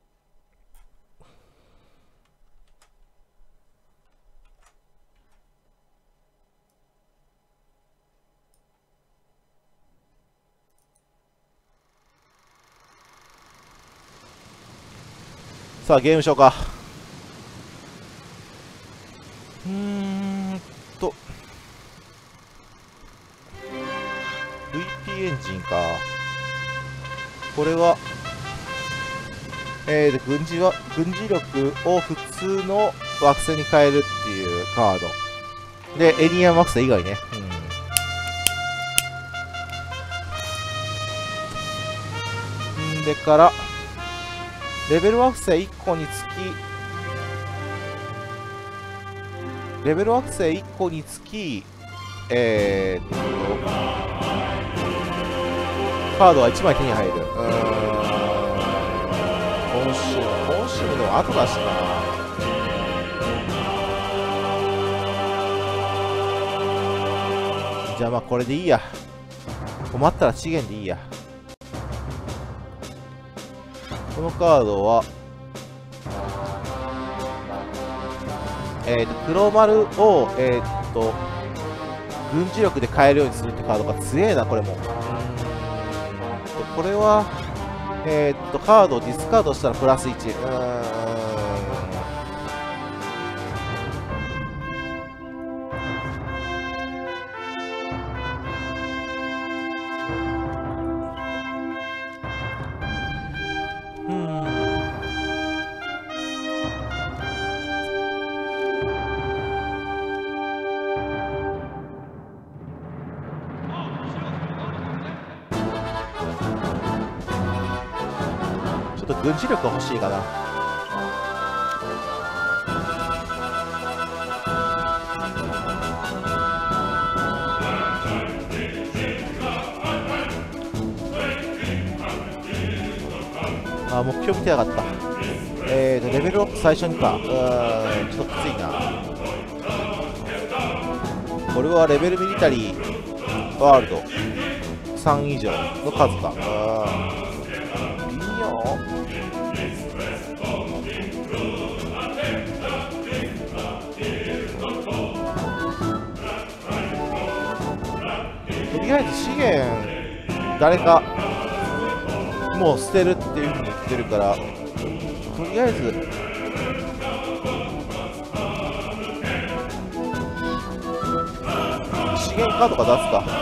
さあ、ゲームしようか。VP エンジンか。これは、軍事力を普通の惑星に変えるっていうカード。で、エリアン惑星以外ね。でから、レベル惑星1個につき、カードは1枚手に入る。コンシュームでも後だしな。じゃあこれでいいや。困ったら資源でいいや。このカードは、黒丸を、軍事力で変えるようにするってカードが強えな、これも。これは、カードをディスカードしたらプラス1。ちょっと軍事力が欲しいかな。目標見てなかった。レベルアップ最初にか。ちょっときついな。これはレベルミリタリーワールド3以上の数か。微妙。とりあえず資源誰かもう捨てるっていうふうに言ってるから、とりあえず資源カードが出すか。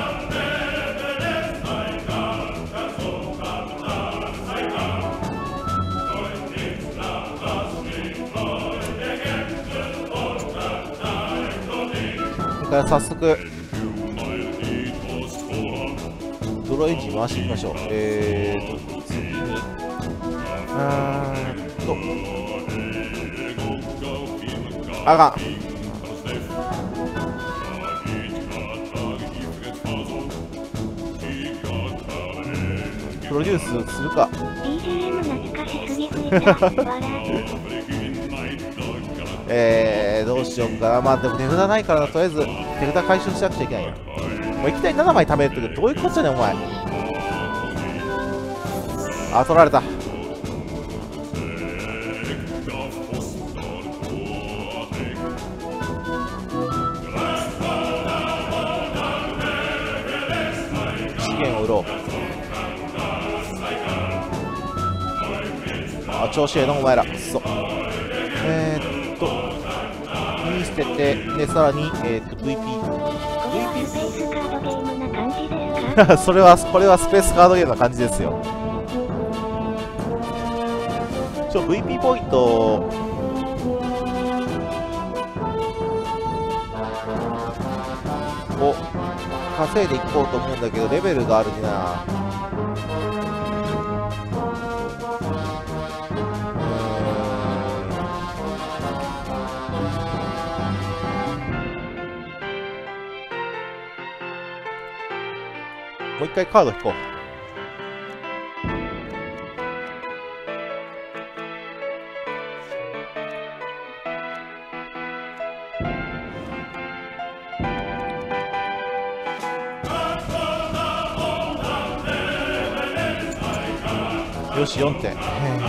それから早速ドローエンジン回していきましょう。次にあかん。プロデュースするか。 BGM 懐かしすぎすぎた。笑どうしようかな。でも手札ないからな。とりあえず手札回収しなくちゃいけないな。もういきなり7枚貯めるってどういうことじゃねんお前。取られた。資源を売ろう。調子ええなお前ら。そうに捨てて、でさらにVP それはこれはスペースカードゲームな感じですよ。VP ポイントを稼いでいこうと思うんだけど、レベルがあるな。 もう一回カード引こう。よし、4点。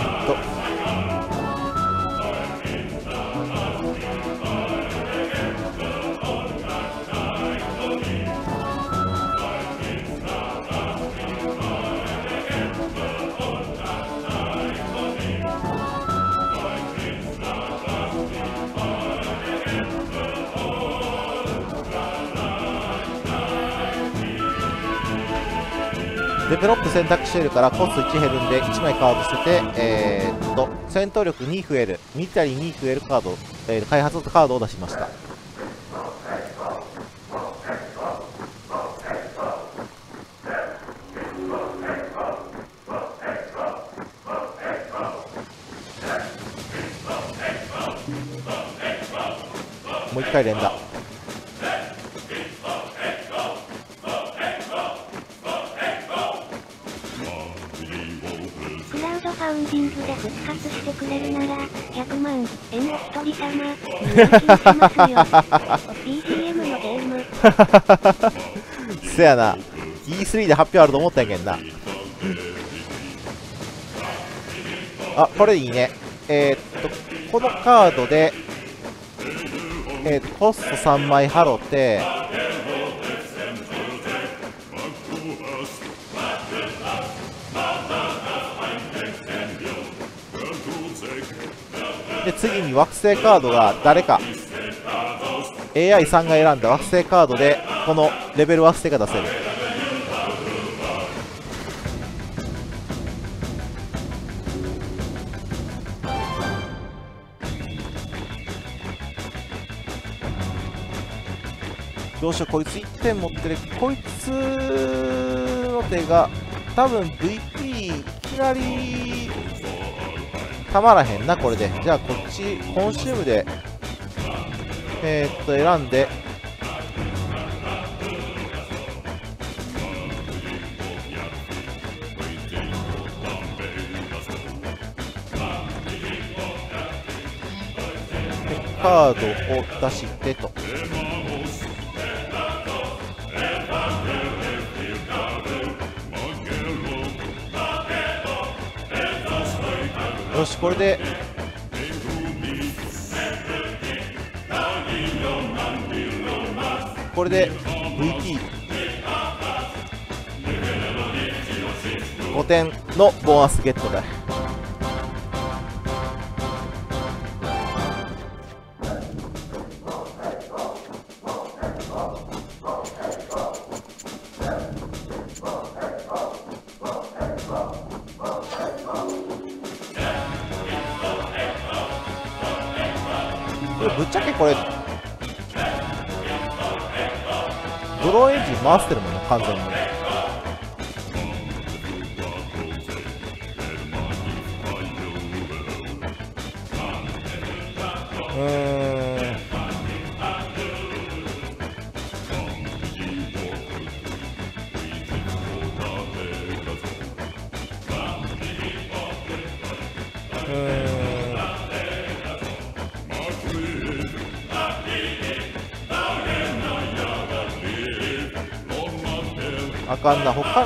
デベロップ選択しているからコスト1減るんで1枚カード捨てて、戦闘力2増える、ミリタリー2増えるカード、開発カードを出しました。もう1回連打。 ファウンディングで復活してくれるなら、100万円お一人様、入金しますよ。BGM のゲーム。 せやな。E3 で発表あると思ったんやけんな。あ、これいいね。このカードで、コスト3枚払って、で次に惑星カードが誰か AI3 が選んだ惑星カードでこのレベル惑星が出せる。どうしよう、こいつ1点持ってる。こいつの手が多分 VP いきなりたまらへんな、これで。じゃあこっちコンシュームで選んで、カードを出してと。よし、これでVT5 点のボーナスゲットだ。ぶっちゃけこれドローンエンジン回してるもんね、完全に。あかんな、他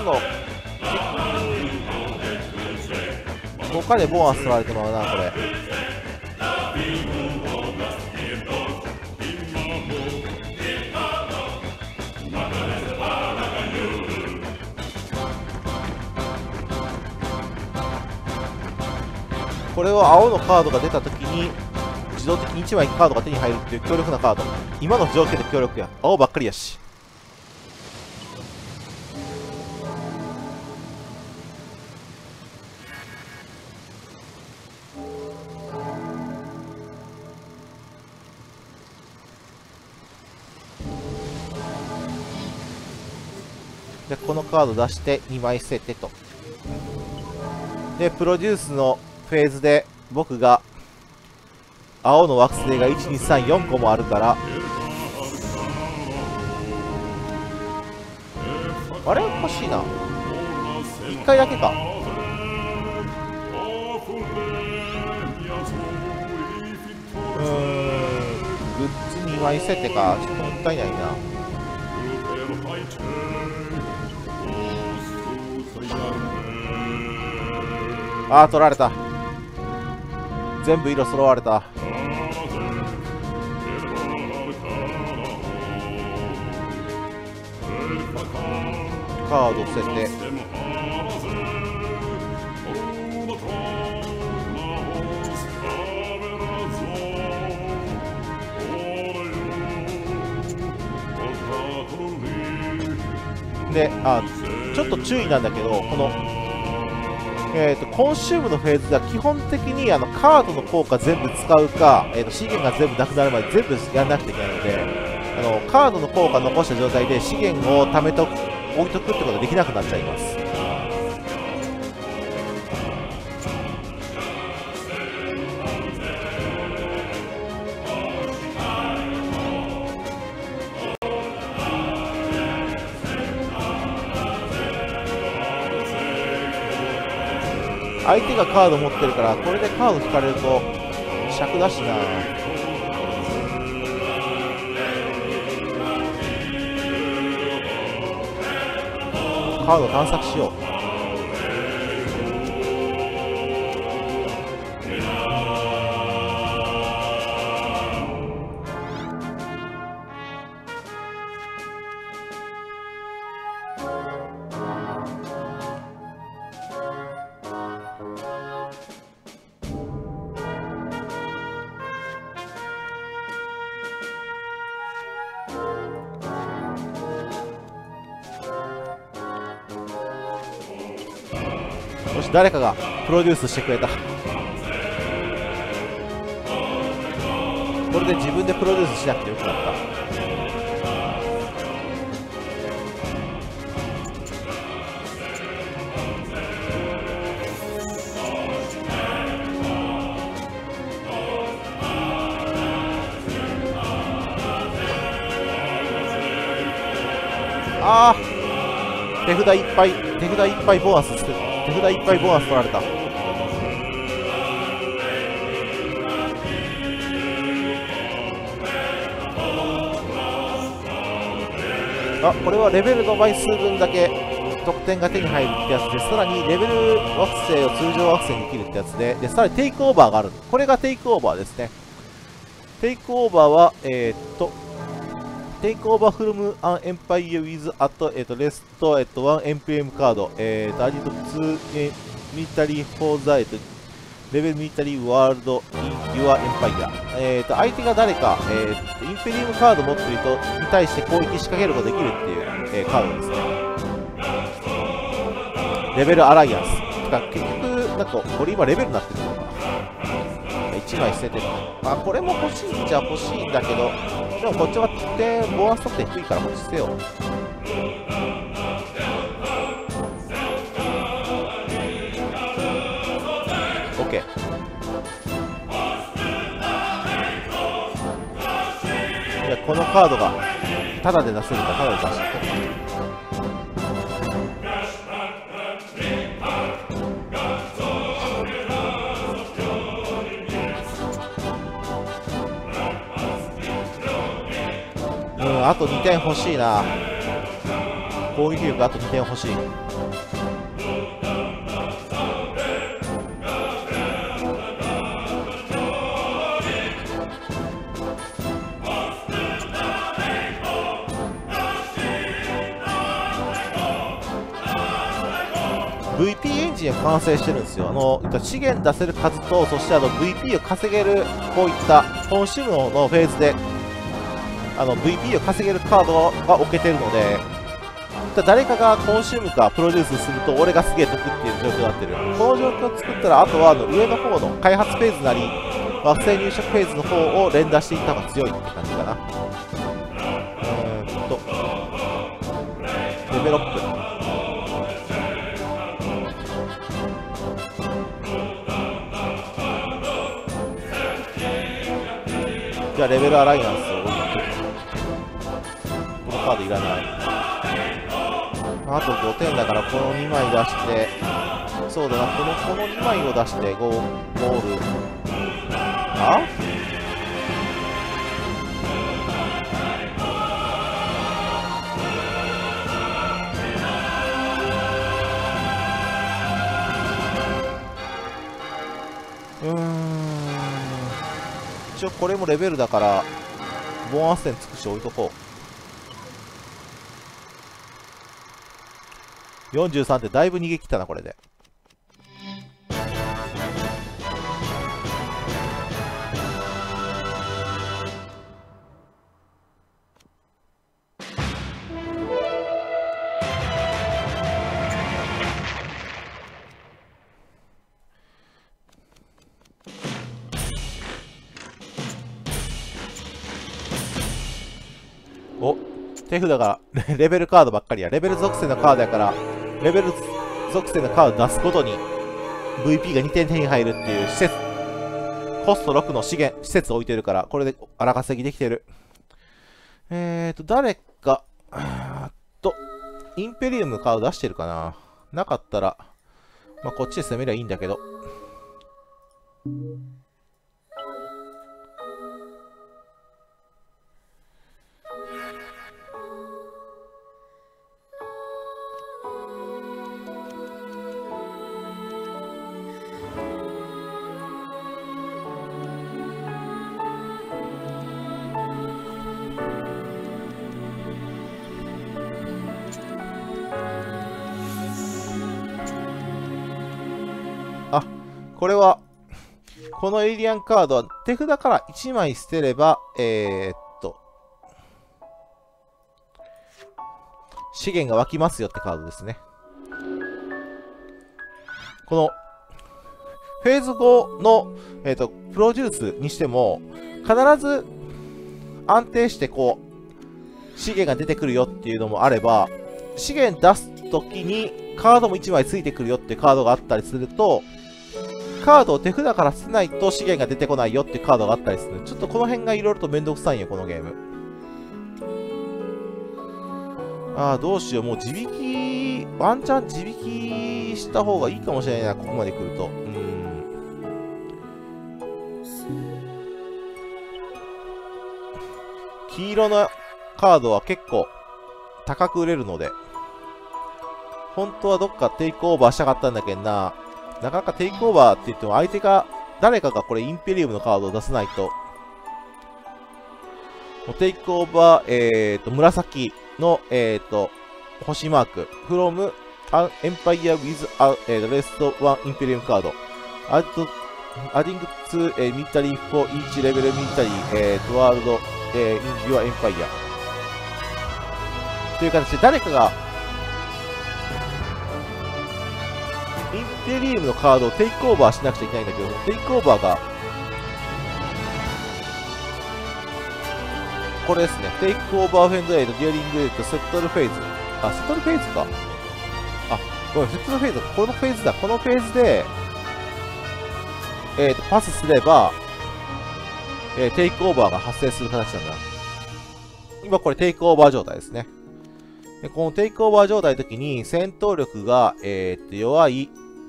でボーナス取られてまうな、これ。これを青のカードが出たときに自動的に1枚カードが手に入るっていう強力なカード。今の条件で強力や。青ばっかりやし。でこのカード出して2枚捨ててと。でプロデュースのフェーズで僕が青の惑星が1234個もあるから、 あれ欲しいな。1回だけか。グッズ2枚設定か。ちょっともったいないな。あー、取られた。全部色揃われた。カード捨てて、で、ちょっと注意なんだけど、このコンシュームのフェーズでは基本的にカードの効果全部使うか、資源が全部なくなるまで全部やらなくちゃいけないので、カードの効果残した状態で資源を貯めとく、置いとくってことができなくなっちゃいます。相手がカード持ってるから、これでカード引かれると尺だしな。カード探索しよう。よし、誰かがプロデュースしてくれた。これで自分でプロデュースしなくてよくなった。あー、手札いっぱい、手札いっぱいボーナスしてる。手札いっぱいボーナス取られた。あ、これはレベルの枚数分だけ得点が手に入るってやつで、さらにレベル惑星を通常惑星に切るってやつで、さらにテイクオーバーがある。これがテイクオーバーですね。テイクオーバーは、Take over from an empire with rest one NPM カード、added to military for the level military world in your empire。相手が誰か、インペリウムカード持っている人に対して攻撃仕掛けることができるっていう、カードですね。レベルアライアンス。結局、なんか、これ今レベルになってるのかな。1枚捨ててる。まあ、これも欲しいんじゃ欲しいんだけど、でもこっちは得点、ボーナス得点低いからこっち捨てよう。OK。いや、このカードがタダで出せるからタダで出して。あと2点欲しいな。攻撃力あと2点欲しい。VP エンジンが完成してるんですよ。資源出せる数と、そしてVP を稼げる、こういったコンシュームのフェーズでVP を稼げるカードが置けてるので、誰かがコンシュームかプロデュースすると俺がすげえ得っていう状況になってる。この状況を作ったら、あとは上の方の開発フェーズなり惑星入植フェーズの方を連打していった方が強いって感じかな。デベロップ。じゃあレベルアライアンスを置いて、このカードいらない。 あと5点だからこの2枚出して、そうだな、この2枚を出してゴール。あ一応これもレベルだから、ボーナス点つくし置いとこう。43ってだいぶ逃げ切ったな、これで。お、手札がレベルカードばっかりや。レベル属性のカードやから、レベル属性のカード出すことに VP が2点手に入るっていう施設、コスト6の資源、施設置いてるから、これで荒稼ぎできてる。誰か、インペリウムのカード出してるかな。なかったら、まあ、こっちで攻めりゃいいんだけど。これは、このエイリアンカードは手札から1枚捨てれば、資源が湧きますよってカードですね。この、フェーズ5の、プロデュースにしても、必ず安定してこう、資源が出てくるよっていうのもあれば、資源出すときにカードも1枚ついてくるよってカードがあったりすると、カードを手札から捨てないと資源が出てこないよってカードがあったりする。ちょっとこの辺がいろいろとめんどくさいんよ、このゲーム。どうしよう。もう自引き、ワンチャン自引きした方がいいかもしれないな、ここまで来ると。黄色のカードは結構高く売れるので、本当はどっかテイクオーバーしたかったんだけどな。なかなかテイクオーバーって言っても相手が、誰かがこれインペリウムのカードを出さないと、もうテイクオーバー、紫の、星マーク、from Empire with rest one Imperium card. Adding to military for each level military world in your Empire. という形で誰かがインペリウムのカードをテイクオーバーしなくちゃいけないんだけど、テイクオーバーが、これですね。テイクオーバーフェンドエイド、デュアリングエイド、セットルフェーズ。セットルフェーズか。ごめん、セットルフェーズ。このフェーズだ。このフェーズで、パスすれば、テイクオーバーが発生する形なんだ。今これテイクオーバー状態ですね。でこのテイクオーバー状態の時に、戦闘力が、弱い、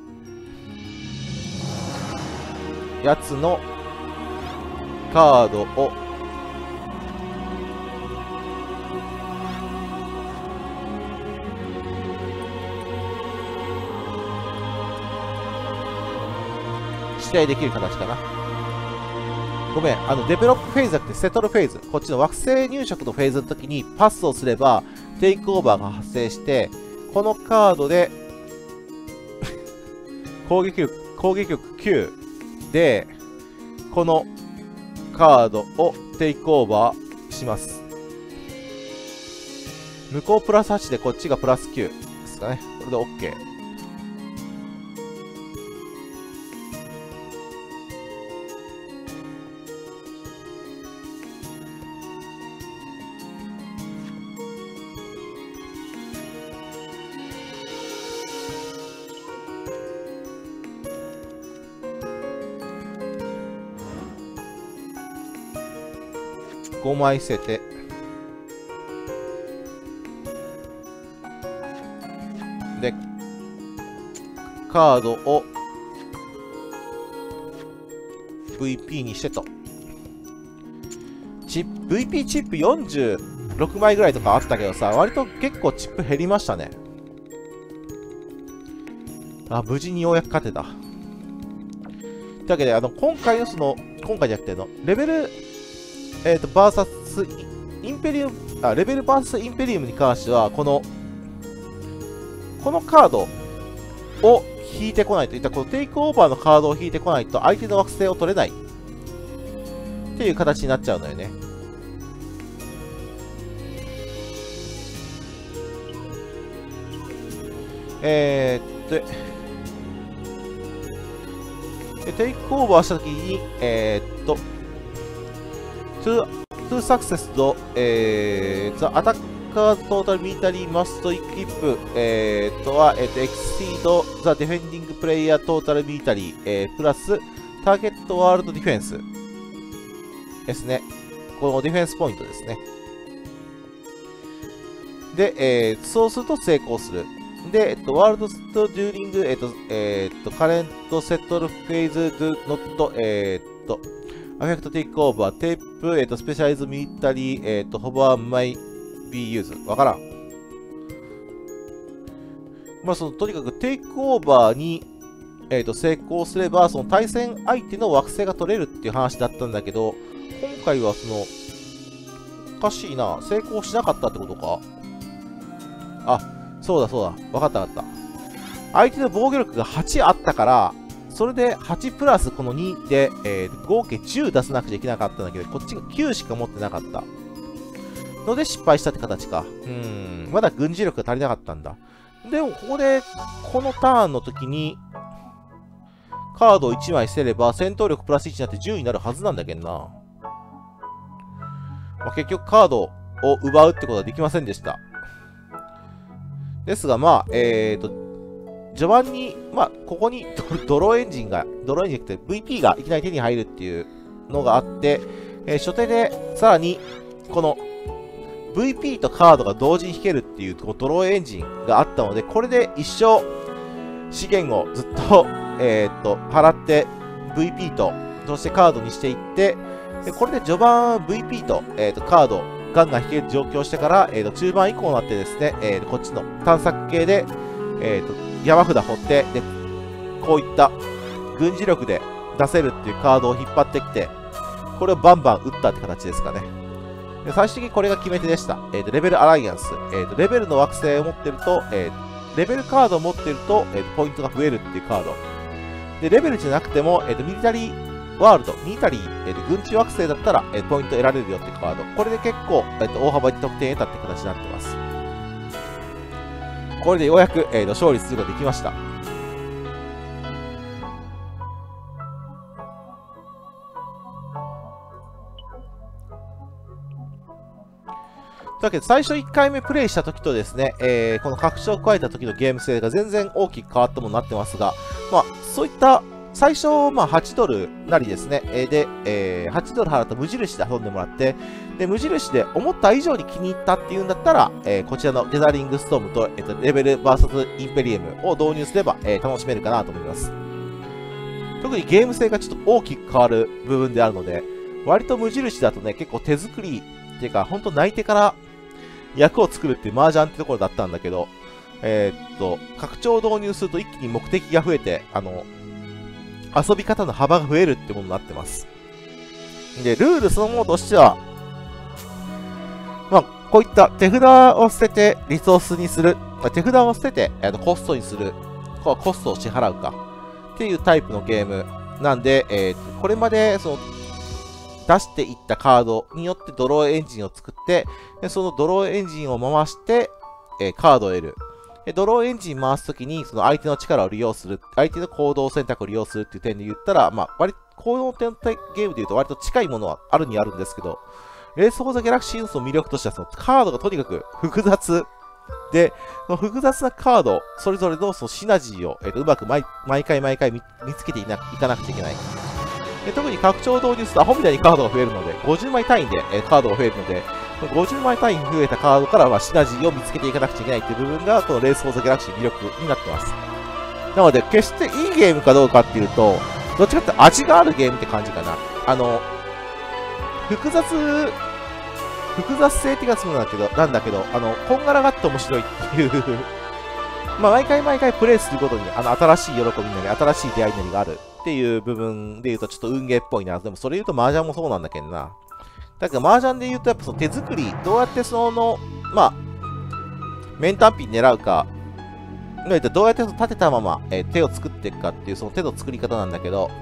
やつのカードを試合できる形かな。ごめん、デベロップフェーズじゃなくてセトルフェーズ。こっちの惑星入植のフェーズの時にパスをすれば、テイクオーバーが発生して、このカードで攻撃力9で、このカードをテイクオーバーします。向こうプラス8でこっちがプラス9ですかね。これで OK。5枚捨てて、 で、カードを VP にしてと。VP チップ46枚ぐらいとかあったけどさ、割と結構チップ減りましたね。あ、無事にようやく勝てた。というわけで、今回じゃなくてレベル、バーサス、インペリウム、レベルバーサスインペリウムに関しては、このカードを引いてこないといった、このテイクオーバーのカードを引いてこないと、相手の惑星を取れない。っていう形になっちゃうのよね。テイクオーバーしたときに、2 success と、the attacker's total military must equip は、exceed the defending player total military、プラス target world defense ですね。このディフェンスポイントですね。で、そうすると成功する。で、ワールドストデューリング、カレントセットルフェイズドゥノット、アフェクトテイクオーバー、テープ、スペシャリズミリタリー、ホバーマイビーユーズ。わからん。まあ、とにかくテイクオーバーに、成功すれば、その対戦相手の惑星が取れるっていう話だったんだけど、今回はおかしいな。成功しなかったってことか。あ、そうだ。わかった。相手の防御力が8あったから、それで8プラスこの2で、合計10出さなくちゃいけなかったんだけど、こっちが9しか持ってなかった。ので失敗したって形か。まだ軍事力が足りなかったんだ。でも、ここで、このターンの時に、カードを1枚捨てれば、戦闘力プラス1になって10になるはずなんだけどな。まあ、結局カードを奪うってことはできませんでした。ですが、まあ、序盤に、まあ、ここにドローエンジンじゃなくて VP がいきなり手に入るっていうのがあって、初手でさらに、この VP とカードが同時に引けるっていうこのドローエンジンがあったので、これで一生資源をずっと、払って VP と、そしてカードにしていって、でこれで序盤 VP と、カード、ガンガン引ける状況をしてから、中盤以降になってですね、こっちの探索系で、山札掘って、で、こういった軍事力で出せるっていうカードを引っ張ってきて、これをバンバン打ったって形ですかね。で最終的にこれが決め手でした。レベルアライアンス。レベルの惑星を持ってると、レベルカードを持ってると、ポイントが増えるっていうカード。で、レベルじゃなくても、ミリタリーワールド、ミリタリー、軍事惑星だったら、ポイント得られるよってカード。これで結構、大幅に得点得たって形になってます。これでようやく、勝利することができました。というわけで、最初1回目プレイした時とですね、この拡張を加えた時のゲーム性が全然大きく変わったものになってますが、まあ、そういった、最初、まあ、8ドルなりですね。で、8ドル払った無印で遊んでもらって、で、無印で思った以上に気に入ったっていうんだったら、こちらのゲザリングストームと、レベル VS インペリエムを導入すれば、楽しめるかなと思います。特にゲーム性がちょっと大きく変わる部分であるので、割と無印だとね、結構手作りっていうか、ほんと泣いてから役を作るっていう麻雀ってところだったんだけど、拡張を導入すると一気に目的が増えて、遊び方の幅が増えるってものになってます。で、ルールそのものとしては、まあ、こういった手札を捨ててリソースにする、手札を捨ててコストにする、コストを支払うか、っていうタイプのゲームなんで、これまでその出していったカードによってドローエンジンを作って、でそのドローエンジンを回して、カードを得る。ドローエンジン回すときに、その相手の力を利用する、相手の行動選択を利用するっていう点で言ったら、まあ、この点ゲームで言うと割と近いものはあるにあるんですけど、レース・フォー・ザ・ギャラクシーの魅力としては、そのカードがとにかく複雑で、その複雑なカード、それぞれのそのシナジーを、うまく毎回見つけていかなくちゃいけない。特に拡張を導入するとアホみたいにカードが増えるので、50枚単位で、カードが増えるので、 50枚単位増えたカードから、シナジーを見つけていかなくちゃいけないっていう部分が、このレース・フォー・ザ・ギャラクシーの魅力になってます。なので、決していいゲームかどうかっていうと、どっちかって味があるゲームって感じかな。複雑性っていうかそうなんだけど、こんがらがって面白いっていう毎回プレイするごとに、新しい喜びなり、新しい出会いなりがあるっていう部分で言うと、ちょっと運ゲーっぽいな。でもそれ言うと麻雀もそうなんだけどな。だけど麻雀で言うと、やっぱその手作り、どうやって面単品狙うか、どうやって立てたまま、手を作っていくかっていう、その手の作り方なんだけど、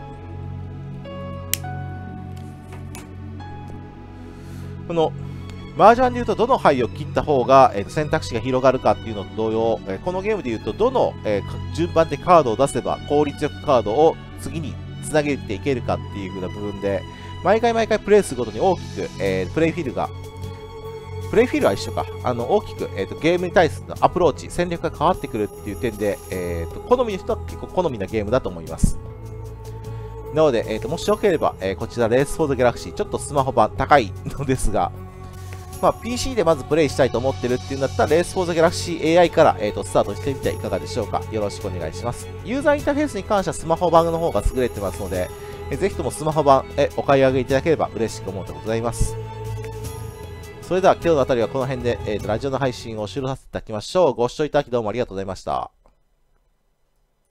この、麻雀で言うと、どの牌を切った方が、選択肢が広がるかっていうのと同様、このゲームで言うと、どの、順番でカードを出せば、効率よくカードを次につなげていけるかっていう風な部分で、毎回プレイするごとに大きく、プレイフィールは一緒か。大きく、ゲームに対するアプローチ、戦略が変わってくるっていう点で、好みの人は結構好みなゲームだと思います。なので、もしよければ、こちら、レース・フォー・ザ・ギャラクシー、ちょっとスマホ版高いのですが、PC でまずプレイしたいと思ってるっていうんだったら、レース・フォー・ザ・ギャラクシー AI から、スタートしてみてはいかがでしょうか。よろしくお願いします。ユーザーインターフェースに関してはスマホ版の方が優れてますので、ぜひともスマホ版お買い上げいただければ嬉しく思うとございます。それでは今日のあたりはこの辺で、ラジオの配信を終了させていただきましょう。ご視聴いただきどうもありがとうございました。